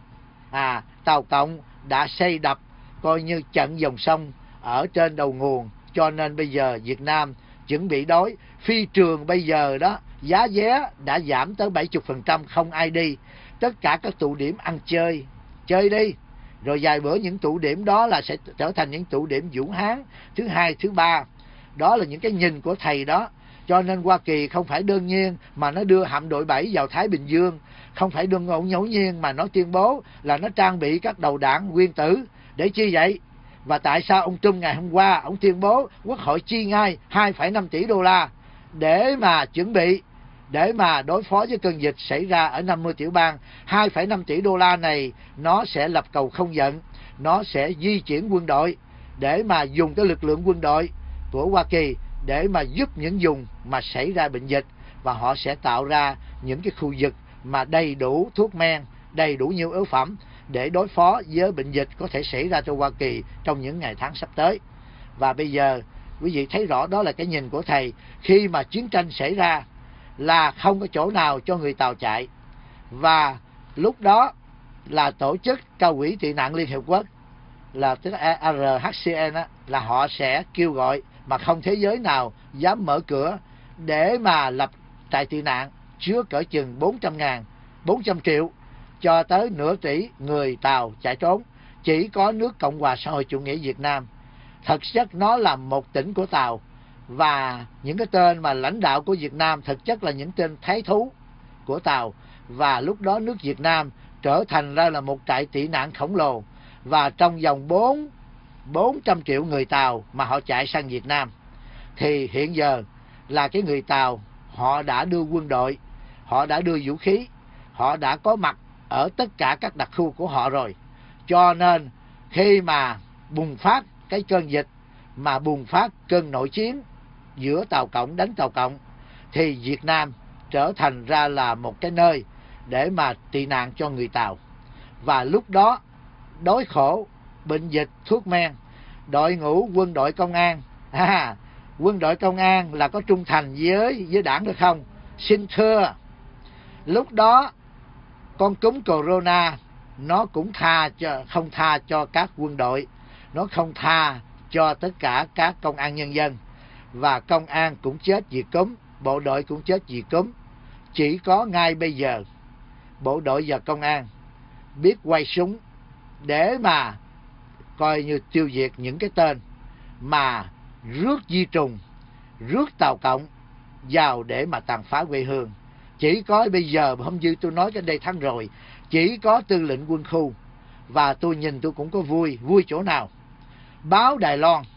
A: Tàu Cộng đã xây đập coi như chặn dòng sông ở trên đầu nguồn, cho nên bây giờ Việt Nam chuẩn bị đói. Phi trường bây giờ đó, giá vé đã giảm tới 70%, không ai đi. Tất cả các tụ điểm ăn chơi đi, rồi vài bữa những tụ điểm đó là sẽ trở thành những tụ điểm Vũ Hán thứ hai, thứ ba. Đó là những cái nhìn của thầy đó. Cho nên Hoa Kỳ không phải đơn nhiên mà nó đưa hạm đội 7 vào Thái Bình Dương, không phải đơn ngẫu nhiên mà nó tuyên bố là nó trang bị các đầu đạn nguyên tử. Để chi vậy? Và tại sao ông Trump ngày hôm qua ông tuyên bố Quốc hội chi ngay 2,5 tỷ đô la để mà chuẩn bị, để mà đối phó với cơn dịch xảy ra ở 50 tiểu bang. 2,5 tỷ đô la này nó sẽ lập cầu không vận, nó sẽ di chuyển quân đội để mà dùng cái lực lượng quân đội của Hoa Kỳ để mà giúp những vùng mà xảy ra bệnh dịch, và họ sẽ tạo ra những cái khu vực mà đầy đủ thuốc men, đầy đủ nhu yếu phẩm để đối phó với bệnh dịch có thể xảy ra cho Hoa Kỳ trong những ngày tháng sắp tới. Và bây giờ quý vị thấy rõ đó là cái nhìn của thầy. Khi mà chiến tranh xảy ra là không có chỗ nào cho người Tàu chạy, và lúc đó là tổ chức Cao ủy tị nạn Liên Hiệp Quốc, là tức RHCN là họ sẽ kêu gọi, mà không thế giới nào dám mở cửa để mà lập trại tị nạn chứa cỡ chừng 400 triệu cho tới nửa tỷ người Tàu chạy trốn. Chỉ có nước Cộng hòa xã hội chủ nghĩa Việt Nam, thực chất nó là một tỉnh của Tàu, và những cái tên mà lãnh đạo của Việt Nam thực chất là những tên thái thú của Tàu. Và lúc đó nước Việt Nam trở thành ra là một trại tị nạn khổng lồ, và trong vòng 400 triệu người Tàu mà họ chạy sang Việt Nam. Thì hiện giờ là cái người Tàu họ đã đưa quân đội, họ đã đưa vũ khí, họ đã có mặt ở tất cả các đặc khu của họ rồi. Cho nên khi mà bùng phát cái cơn dịch, mà bùng phát cơn nội chiến giữa Tàu Cộng đánh Tàu Cộng, thì Việt Nam trở thành ra là một cái nơi để mà tị nạn cho người Tàu. Và lúc đó đói khổ, bệnh dịch, thuốc men, đội ngũ quân đội công an, quân đội công an là có trung thành với đảng được không? Xin thưa, lúc đó con cúm corona nó cũng không tha cho các quân đội, nó không tha cho tất cả các công an nhân dân, và công an cũng chết vì cúm, bộ đội cũng chết vì cúm. Chỉ có ngay bây giờ bộ đội và công an biết quay súng để mà coi như tiêu diệt những cái tên mà rước di trùng, rước Tàu Cộng vào để mà tàn phá quê hương. Chỉ có bây giờ, hôm dư tôi nói cái đây tháng rồi, chỉ có tư lệnh quân khu, và tôi nhìn tôi cũng có vui chỗ nào? Báo Đài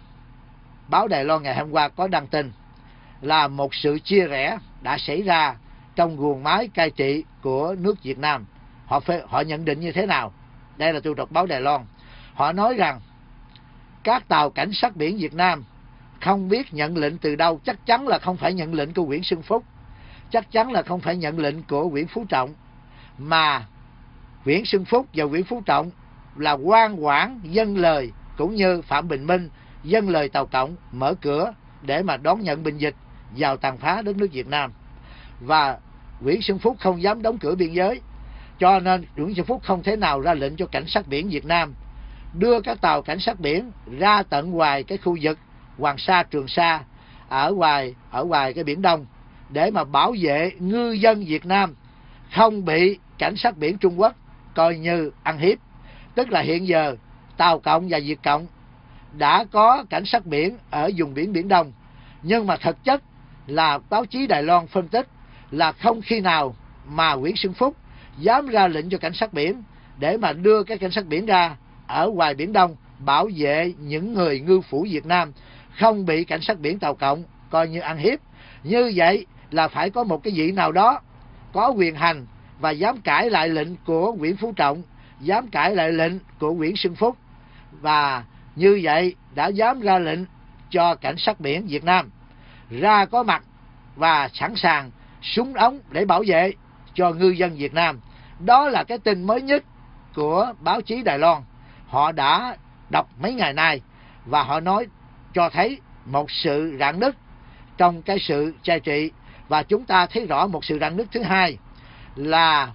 A: Loan ngày hôm qua có đăng tin là một sự chia rẽ đã xảy ra trong guồng máy cai trị của nước Việt Nam. Họ nhận định như thế nào? Đây là tôi đọc báo Đài Loan. Họ nói rằng các tàu cảnh sát biển Việt Nam không biết nhận lệnh từ đâu, chắc chắn là không phải nhận lệnh của Nguyễn Xuân Phúc, chắc chắn là không phải nhận lệnh của Nguyễn Phú Trọng, mà Nguyễn Xuân Phúc và Nguyễn Phú Trọng là ngoan ngoãn dâng lời, cũng như Phạm Bình Minh dâng lời Tàu Cộng mở cửa để mà đón nhận bệnh dịch vào tàn phá đất nước Việt Nam. và Nguyễn Xuân Phúc không dám đóng cửa biên giới, cho nên Nguyễn Xuân Phúc không thể nào ra lệnh cho cảnh sát biển Việt Nam đưa các tàu cảnh sát biển ra tận ngoài cái khu vực Hoàng Sa, Trường Sa ở ngoài cái Biển Đông để mà bảo vệ ngư dân Việt Nam không bị cảnh sát biển Trung Quốc coi như ăn hiếp. Tức là hiện giờ Tàu Cộng và Việt Cộng đã có cảnh sát biển ở vùng biển Biển Đông, nhưng mà thực chất là báo chí Đài Loan phân tích là không khi nào mà Nguyễn Xuân Phúc dám ra lệnh cho cảnh sát biển để mà đưa cái cảnh sát biển ra ở ngoài Biển Đông bảo vệ những người ngư phủ Việt Nam không bị cảnh sát biển Tàu Cộng coi như ăn hiếp. Như vậy là phải có một cái vị nào đó có quyền hành và dám cãi lại lệnh của Nguyễn Phú Trọng, dám cãi lại lệnh của Nguyễn Xuân Phúc, và như vậy đã dám ra lệnh cho cảnh sát biển Việt Nam ra có mặt và sẵn sàng súng ống để bảo vệ cho ngư dân Việt Nam. Đó là cái tin mới nhất của báo chí Đài Loan. Họ đã đọc mấy ngày nay và họ nói cho thấy một sự rạn nứt trong cái sự cai trị. Và chúng ta thấy rõ một sự rạn nứt thứ hai là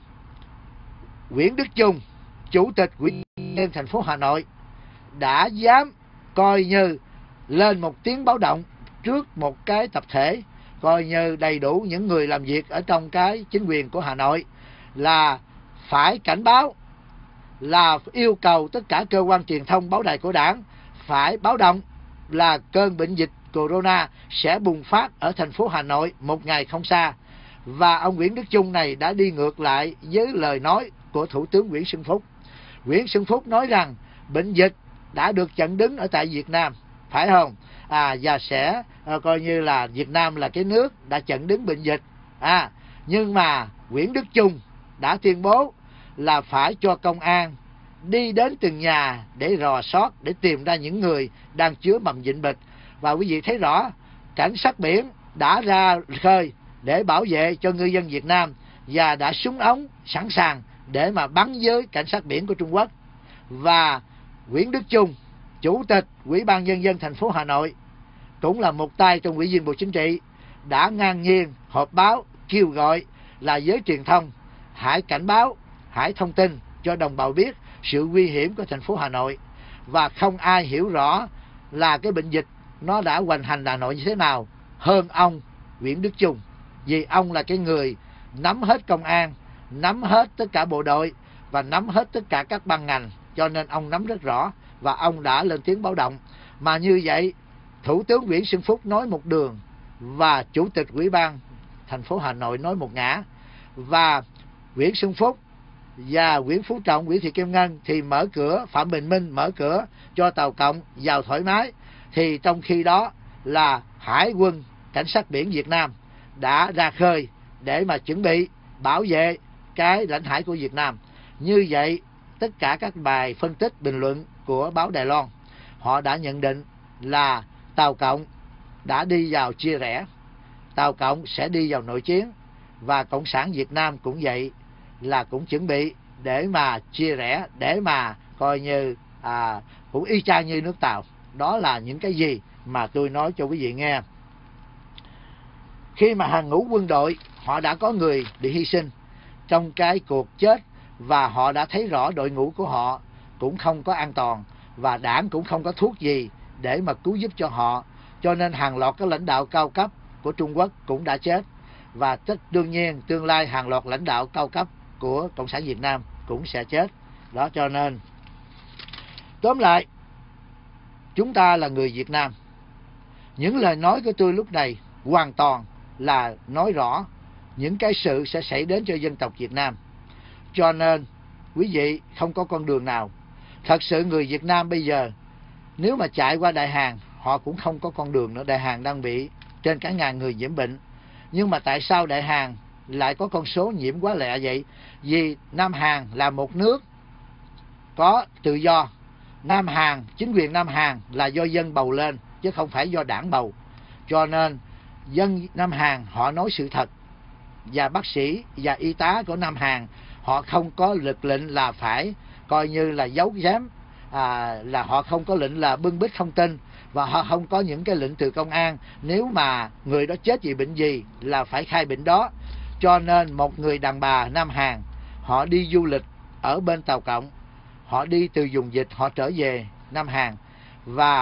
A: Nguyễn Đức Chung, Chủ tịch Ủy ban nhân dân thành phố Hà Nội, đã dám coi như lên một tiếng báo động trước một cái tập thể coi như đầy đủ những người làm việc ở trong cái chính quyền của Hà Nội, là phải cảnh báo, là yêu cầu tất cả cơ quan truyền thông báo đài của đảng phải báo động là cơn bệnh dịch corona sẽ bùng phát ở thành phố Hà Nội một ngày không xa. Và ông Nguyễn Đức Chung này đã đi ngược lại với lời nói của Thủ tướng Nguyễn Xuân Phúc. Nguyễn Xuân Phúc nói rằng bệnh dịch đã được chặn đứng ở tại Việt Nam, phải không? Và sẽ coi như là Việt Nam là cái nước đã chặn đứng bệnh dịch. Nhưng mà Nguyễn Đức Chung đã tuyên bố là phải cho công an đi đến từng nhà để rò sót, để tìm ra những người đang chứa mầm bệnh dịch. Và quý vị thấy rõ, cảnh sát biển đã ra khơi để bảo vệ cho ngư dân Việt Nam và đã súng ống sẵn sàng để mà bắn với cảnh sát biển của Trung Quốc. Và Nguyễn Đức Chung, Chủ tịch Ủy ban nhân dân thành phố Hà Nội, cũng là một tay trong Ủy viên Bộ Chính trị, đã ngang nhiên họp báo kêu gọi là giới truyền thông hãy cảnh báo, hãy thông tin cho đồng bào biết sự nguy hiểm của thành phố Hà Nội. Và không ai hiểu rõ là cái bệnh dịch nó đã hoành hành Hà Nội như thế nào hơn ông Nguyễn Đức Chung, vì ông là cái người nắm hết công an, nắm hết tất cả bộ đội và nắm hết tất cả các ban ngành, cho nên ông nắm rất rõ và ông đã lên tiếng báo động. Mà như vậy Thủ tướng Nguyễn Xuân Phúc nói một đường và Chủ tịch Ủy ban thành phố Hà Nội nói một ngã, và Nguyễn Xuân Phúc và Nguyễn Phú Trọng, Nguyễn Thị Kim Ngân thì mở cửa, Phạm Bình Minh mở cửa cho Tàu Cộng vào thoải mái. Thì trong khi đó là Hải quân cảnh sát biển Việt Nam đã ra khơi để mà chuẩn bị bảo vệ cái lãnh hải của Việt Nam. Như vậy tất cả các bài phân tích bình luận của báo Đài Loan, họ đã nhận định là Tàu Cộng đã đi vào chia rẽ, Tàu Cộng sẽ đi vào nội chiến, và Cộng sản Việt Nam cũng vậy, là cũng chuẩn bị để mà chia rẽ, để mà coi như cũng y chang như nước Tàu. Đó là những cái gì mà tôi nói cho quý vị nghe. Khi mà hàng ngũ quân đội họ đã có người bị hy sinh trong cái cuộc chết, và họ đã thấy rõ đội ngũ của họ cũng không có an toàn, và đảng cũng không có thuốc gì để mà cứu giúp cho họ, cho nên hàng loạt các lãnh đạo cao cấp của Trung Quốc cũng đã chết, và đương nhiên tương lai hàng loạt lãnh đạo cao cấp của Cộng sản Việt Nam cũng sẽ chết. Đó, cho nên tóm lại, chúng ta là người Việt Nam. Những lời nói của tôi lúc này hoàn toàn là nói rõ những cái sự sẽ xảy đến cho dân tộc Việt Nam. Cho nên quý vị không có con đường nào. Thật sự người Việt Nam bây giờ nếu mà chạy qua Đại Hàn, họ cũng không có con đường nữa. Đại Hàn đang bị trên cả ngàn người nhiễm bệnh. Nhưng mà tại sao Đại Hàn lại có con số nhiễm quá lẹ vậy? Vì Nam Hàn là một nước có tự do. Nam Hàn, chính quyền Nam Hàn là do dân bầu lên chứ không phải do đảng bầu. Cho nên dân Nam Hàn họ nói sự thật, và bác sĩ và y tá của Nam Hàn họ không có lực lệnh là phải coi như là giấu giếm, là họ không có lệnh là bưng bít thông tin, và họ không có những cái lệnh từ công an nếu mà người đó chết vì bệnh gì là phải khai bệnh đó. Cho nên một người đàn bà Nam Hàn, họ đi du lịch ở bên Tàu Cộng, họ đi từ vùng dịch họ trở về Nam Hàn, và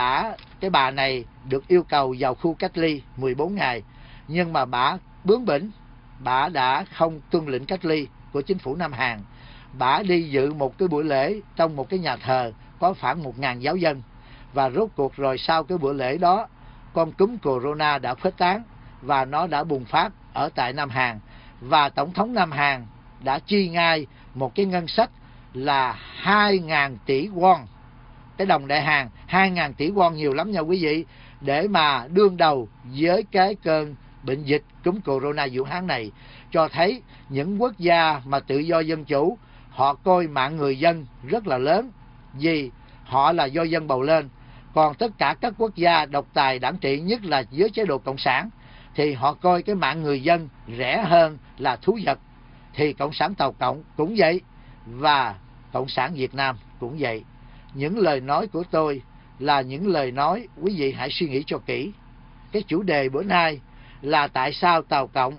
A: cái bà này được yêu cầu vào khu cách ly 14 ngày, nhưng mà bà bướng bỉnh, bà đã không tuân lệnh cách ly của chính phủ Nam Hàn. Bà đi dự một cái buổi lễ trong một cái nhà thờ có khoảng 1.000 giáo dân, và rốt cuộc rồi sau cái buổi lễ đó, con cúm corona đã khuếch tán và nó đã bùng phát ở tại Nam Hàn, và Tổng thống Nam Hàn đã chi ngay một cái ngân sách là 2.000 tỷ won, cái đồng Đại Hàn, 2.000 tỷ won nhiều lắm nha quý vị, để mà đương đầu với cái cơn bệnh dịch cúm corona Vũ Hán này. Cho thấy những quốc gia mà tự do dân chủ, họ coi mạng người dân rất là lớn, vì họ là do dân bầu lên. Còn tất cả các quốc gia độc tài đảng trị, nhất là dưới chế độ cộng sản, thì họ coi cái mạng người dân rẻ hơn là thú vật. Thì cộng sản Tàu Cộng cũng vậy, và cộng sản Việt Nam cũng vậy. Những lời nói của tôi là những lời nói quý vị hãy suy nghĩ cho kỹ. Cái chủ đề bữa nay là tại sao Tàu Cộng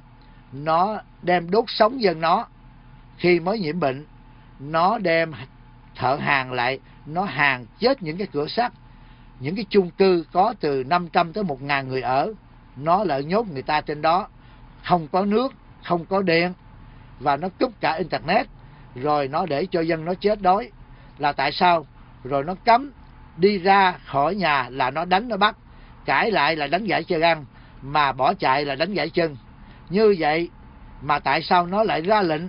A: nó đem đốt sống dân nó. Khi mới nhiễm bệnh, nó đem thợ hàn lại, nó hàn chết những cái cửa sắt, những cái chung cư có từ 500 tới 1.000 người ở, nó lại nhốt người ta trên đó, không có nước, không có điện, và nó cúp cả internet, rồi nó để cho dân nó chết đói. Là tại sao? Rồi nó cấm đi ra khỏi nhà là nó đánh, nó bắt, cãi lại là đánh gãy chân ăn, mà bỏ chạy là đánh gãy chân. Như vậy mà tại sao nó lại ra lệnh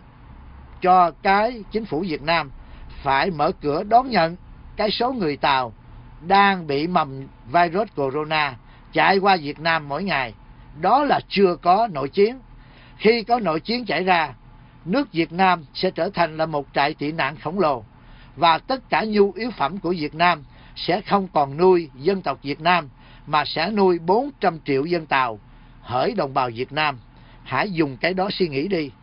A: cho cái chính phủ Việt Nam phải mở cửa đón nhận cái số người Tàu đang bị mầm virus corona chạy qua Việt Nam mỗi ngày? Đó là chưa có nội chiến. Khi có nội chiến xảy ra, nước Việt Nam sẽ trở thành là một trại tị nạn khổng lồ, và tất cả nhu yếu phẩm của Việt Nam sẽ không còn nuôi dân tộc Việt Nam, mà sẽ nuôi 400 triệu dân Tàu. Hỡi đồng bào Việt Nam, hãy dùng cái đó suy nghĩ đi.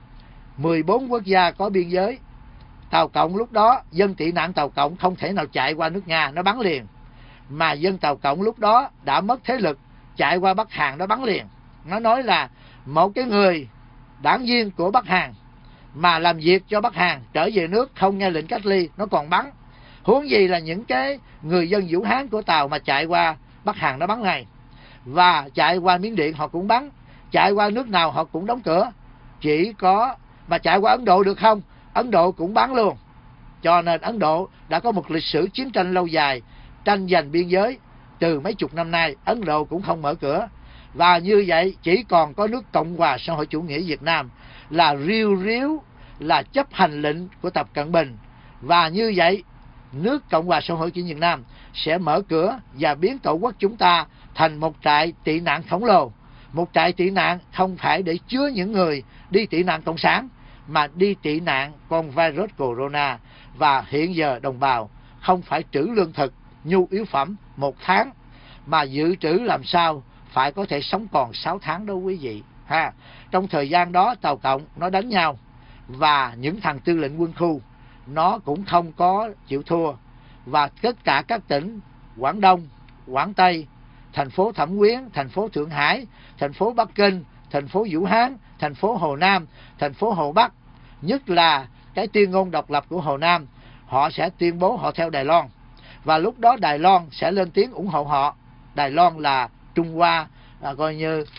A: 14 quốc gia có biên giới, Tàu Cộng lúc đó, dân tị nạn Tàu Cộng không thể nào chạy qua nước Nga, nó bắn liền. Mà dân Tàu Cộng lúc đó đã mất thế lực, chạy qua Bắc Hàn, nó bắn liền. Nó nói là một cái người đảng viên của Bắc Hàn mà làm việc cho Bắc Hàn trở về nước không nghe lệnh cách ly, nó còn bắn. Huống gì là những cái người dân Vũ Hán của Tàu mà chạy qua Bắc Hàn nó bắn ngay. Và chạy qua Miến Điện họ cũng bắn, chạy qua nước nào họ cũng đóng cửa. Chỉ có mà chạy qua Ấn Độ được không? Ấn Độ cũng bắn luôn. Cho nên Ấn Độ đã có một lịch sử chiến tranh lâu dài, tranh giành biên giới từ mấy chục năm nay, Ấn Độ cũng không mở cửa. Và như vậy chỉ còn có nước Cộng hòa xã hội chủ nghĩa Việt Nam là riu riu, là chấp hành lệnh của Tập Cận Bình. Và như vậy nước Cộng hòa xã hội chủ nghĩa Việt Nam sẽ mở cửa và biến tổ quốc chúng ta thành một trại tị nạn khổng lồ. Một trại tị nạn không phải để chứa những người đi tị nạn cộng sản, mà đi tị nạn con virus corona. Và hiện giờ đồng bào không phải trữ lương thực, nhu yếu phẩm 1 tháng, mà dự trữ làm sao phải có thể sống còn 6 tháng đâu quý vị ha. Trong thời gian đó Tàu Cộng nó đánh nhau, và những thằng tư lệnh quân khu nó cũng không có chịu thua. Và tất cả các tỉnh Quảng Đông, Quảng Tây, thành phố Thẩm Quyến, thành phố Thượng Hải, thành phố Bắc Kinh, thành phố Vũ Hán, thành phố Hồ Nam, thành phố Hồ Bắc, nhất là cái tuyên ngôn độc lập của Hồ Nam, họ sẽ tuyên bố họ theo Đài Loan. Và lúc đó Đài Loan sẽ lên tiếng ủng hộ họ. Đài Loan là Trung Hoa, coi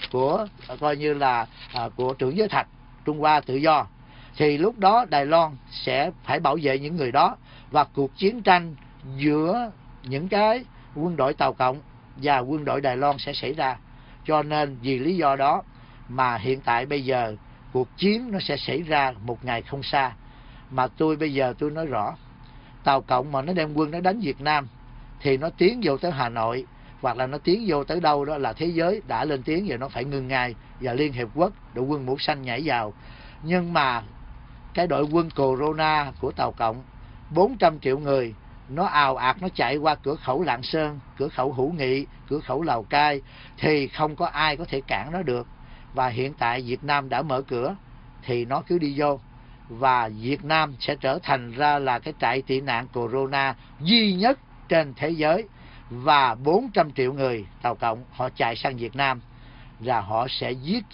A: như là của trưởng giới Thạch, Trung Hoa tự do. Thì lúc đó Đài Loan sẽ phải bảo vệ những người đó, và cuộc chiến tranh giữa những cái quân đội Tàu Cộng và quân đội Đài Loan sẽ xảy ra. Cho nên vì lý do đó mà hiện tại bây giờ cuộc chiến nó sẽ xảy ra một ngày không xa. Mà bây giờ tôi nói rõ, Tàu Cộng mà nó đem quân nó đánh Việt Nam thì nó tiến vô tới Hà Nội, hoặc là nó tiến vô tới đâu đó là thế giới đã lên tiếng giờ nó phải ngừng ngay, và Liên Hiệp Quốc, đội quân mũ xanh nhảy vào. Nhưng mà cái đội quân corona của Tàu Cộng 400 triệu người, nó ào ạt nó chạy qua cửa khẩu Lạng Sơn, cửa khẩu Hữu Nghị, cửa khẩu Lào Cai, thì không có ai có thể cản nó được. Và hiện tại Việt Nam đã mở cửa thì nó cứ đi vô, và Việt Nam sẽ trở thành ra là cái trại tị nạn corona duy nhất trên thế giới. Và 400 triệu người Tàu Cộng họ chạy sang Việt Nam, và họ sẽ giết chết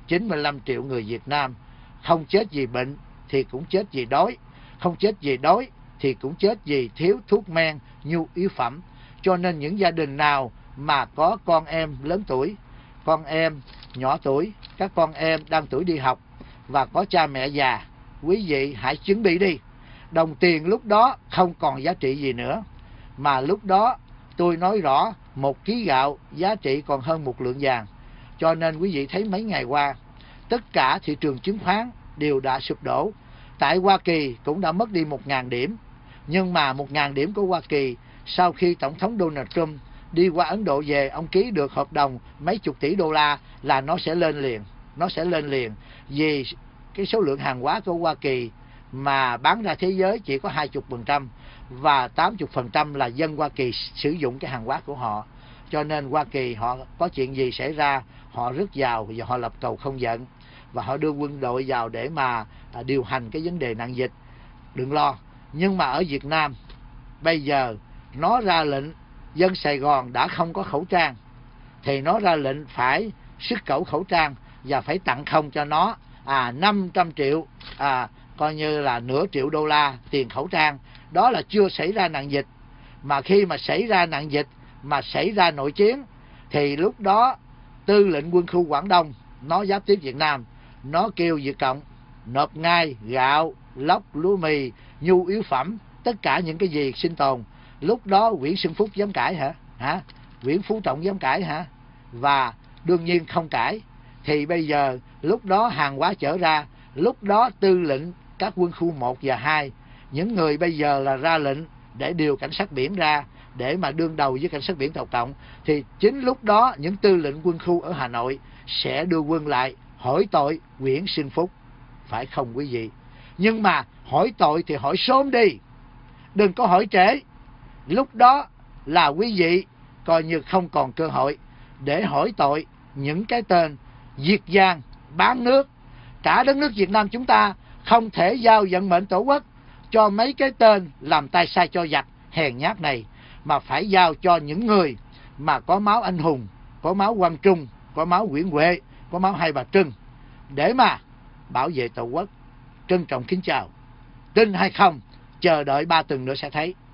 A: 95 triệu người Việt Nam không chết vì bệnh thì cũng chết vì đói, không chết vì đói thì cũng chết vì thiếu thuốc men, nhu yếu phẩm. Cho nên những gia đình nào mà có con em lớn tuổi, con em nhỏ tuổi, các con em đang tuổi đi học và có cha mẹ già, quý vị hãy chuẩn bị đi. Đồng tiền lúc đó không còn giá trị gì nữa, mà lúc đó tôi nói rõ 1 ký gạo giá trị còn hơn 1 lượng vàng. Cho nên quý vị thấy mấy ngày qua tất cả thị trường chứng khoán đều đã sụp đổ. Tại Hoa Kỳ cũng đã mất đi 1.000 điểm. Nhưng mà 1.000 điểm của Hoa Kỳ, sau khi Tổng thống Donald Trump đi qua Ấn Độ về, ông ký được hợp đồng mấy chục tỷ đô la là nó sẽ lên liền. Nó sẽ lên liền vì cái số lượng hàng hóa của Hoa Kỳ mà bán ra thế giới chỉ có 20% và 80% là dân Hoa Kỳ sử dụng cái hàng hóa của họ. Cho nên Hoa Kỳ họ có chuyện gì xảy ra họ rất giàu và họ lập cầu không giận, và họ đưa quân đội vào để mà điều hành cái vấn đề nạn dịch. Đừng lo. Nhưng mà ở Việt Nam bây giờ nó ra lệnh dân Sài Gòn đã không có khẩu trang thì nó ra lệnh phải xuất khẩu khẩu trang và phải tặng không cho nó 500 triệu, coi như là nửa triệu đô la tiền khẩu trang. Đó là chưa xảy ra nạn dịch. Mà khi mà xảy ra nạn dịch, mà xảy ra nội chiến, thì lúc đó tư lệnh quân khu Quảng Đông nó giáp tiếp Việt Nam, nó kêu Việt Cộng nộp ngay gạo, lóc, lúa mì, nhu yếu phẩm, tất cả những cái gì sinh tồn. Lúc đó Nguyễn Xuân Phúc dám cãi hả? Nguyễn Phú Trọng dám cãi hả? Và đương nhiên không cãi. Thì bây giờ lúc đó hàng hóa chở ra, lúc đó tư lệnh các quân khu 1 và 2, những người bây giờ là ra lệnh để điều cảnh sát biển ra để mà đương đầu với cảnh sát biển Tàu Cộng, thì chính lúc đó những tư lệnh quân khu ở Hà Nội sẽ đưa quân lại hỏi tội Nguyễn Xuân Phúc, phải không quý vị? Nhưng mà hỏi tội thì hỏi sớm đi, đừng có hỏi trễ. Lúc đó là quý vị coi như không còn cơ hội để hỏi tội những cái tên diệt giang, bán nước. Cả đất nước Việt Nam chúng ta không thể giao vận mệnh tổ quốc cho mấy cái tên làm tay sai cho giặc hèn nhát này, mà phải giao cho những người mà có máu anh hùng, có máu Quang Trung, có máu Nguyễn Huệ, có máu Hai Bà Trưng để mà bảo vệ tổ quốc. Trân trọng kính chào. Tin hay không, chờ đợi 3 tuần nữa sẽ thấy.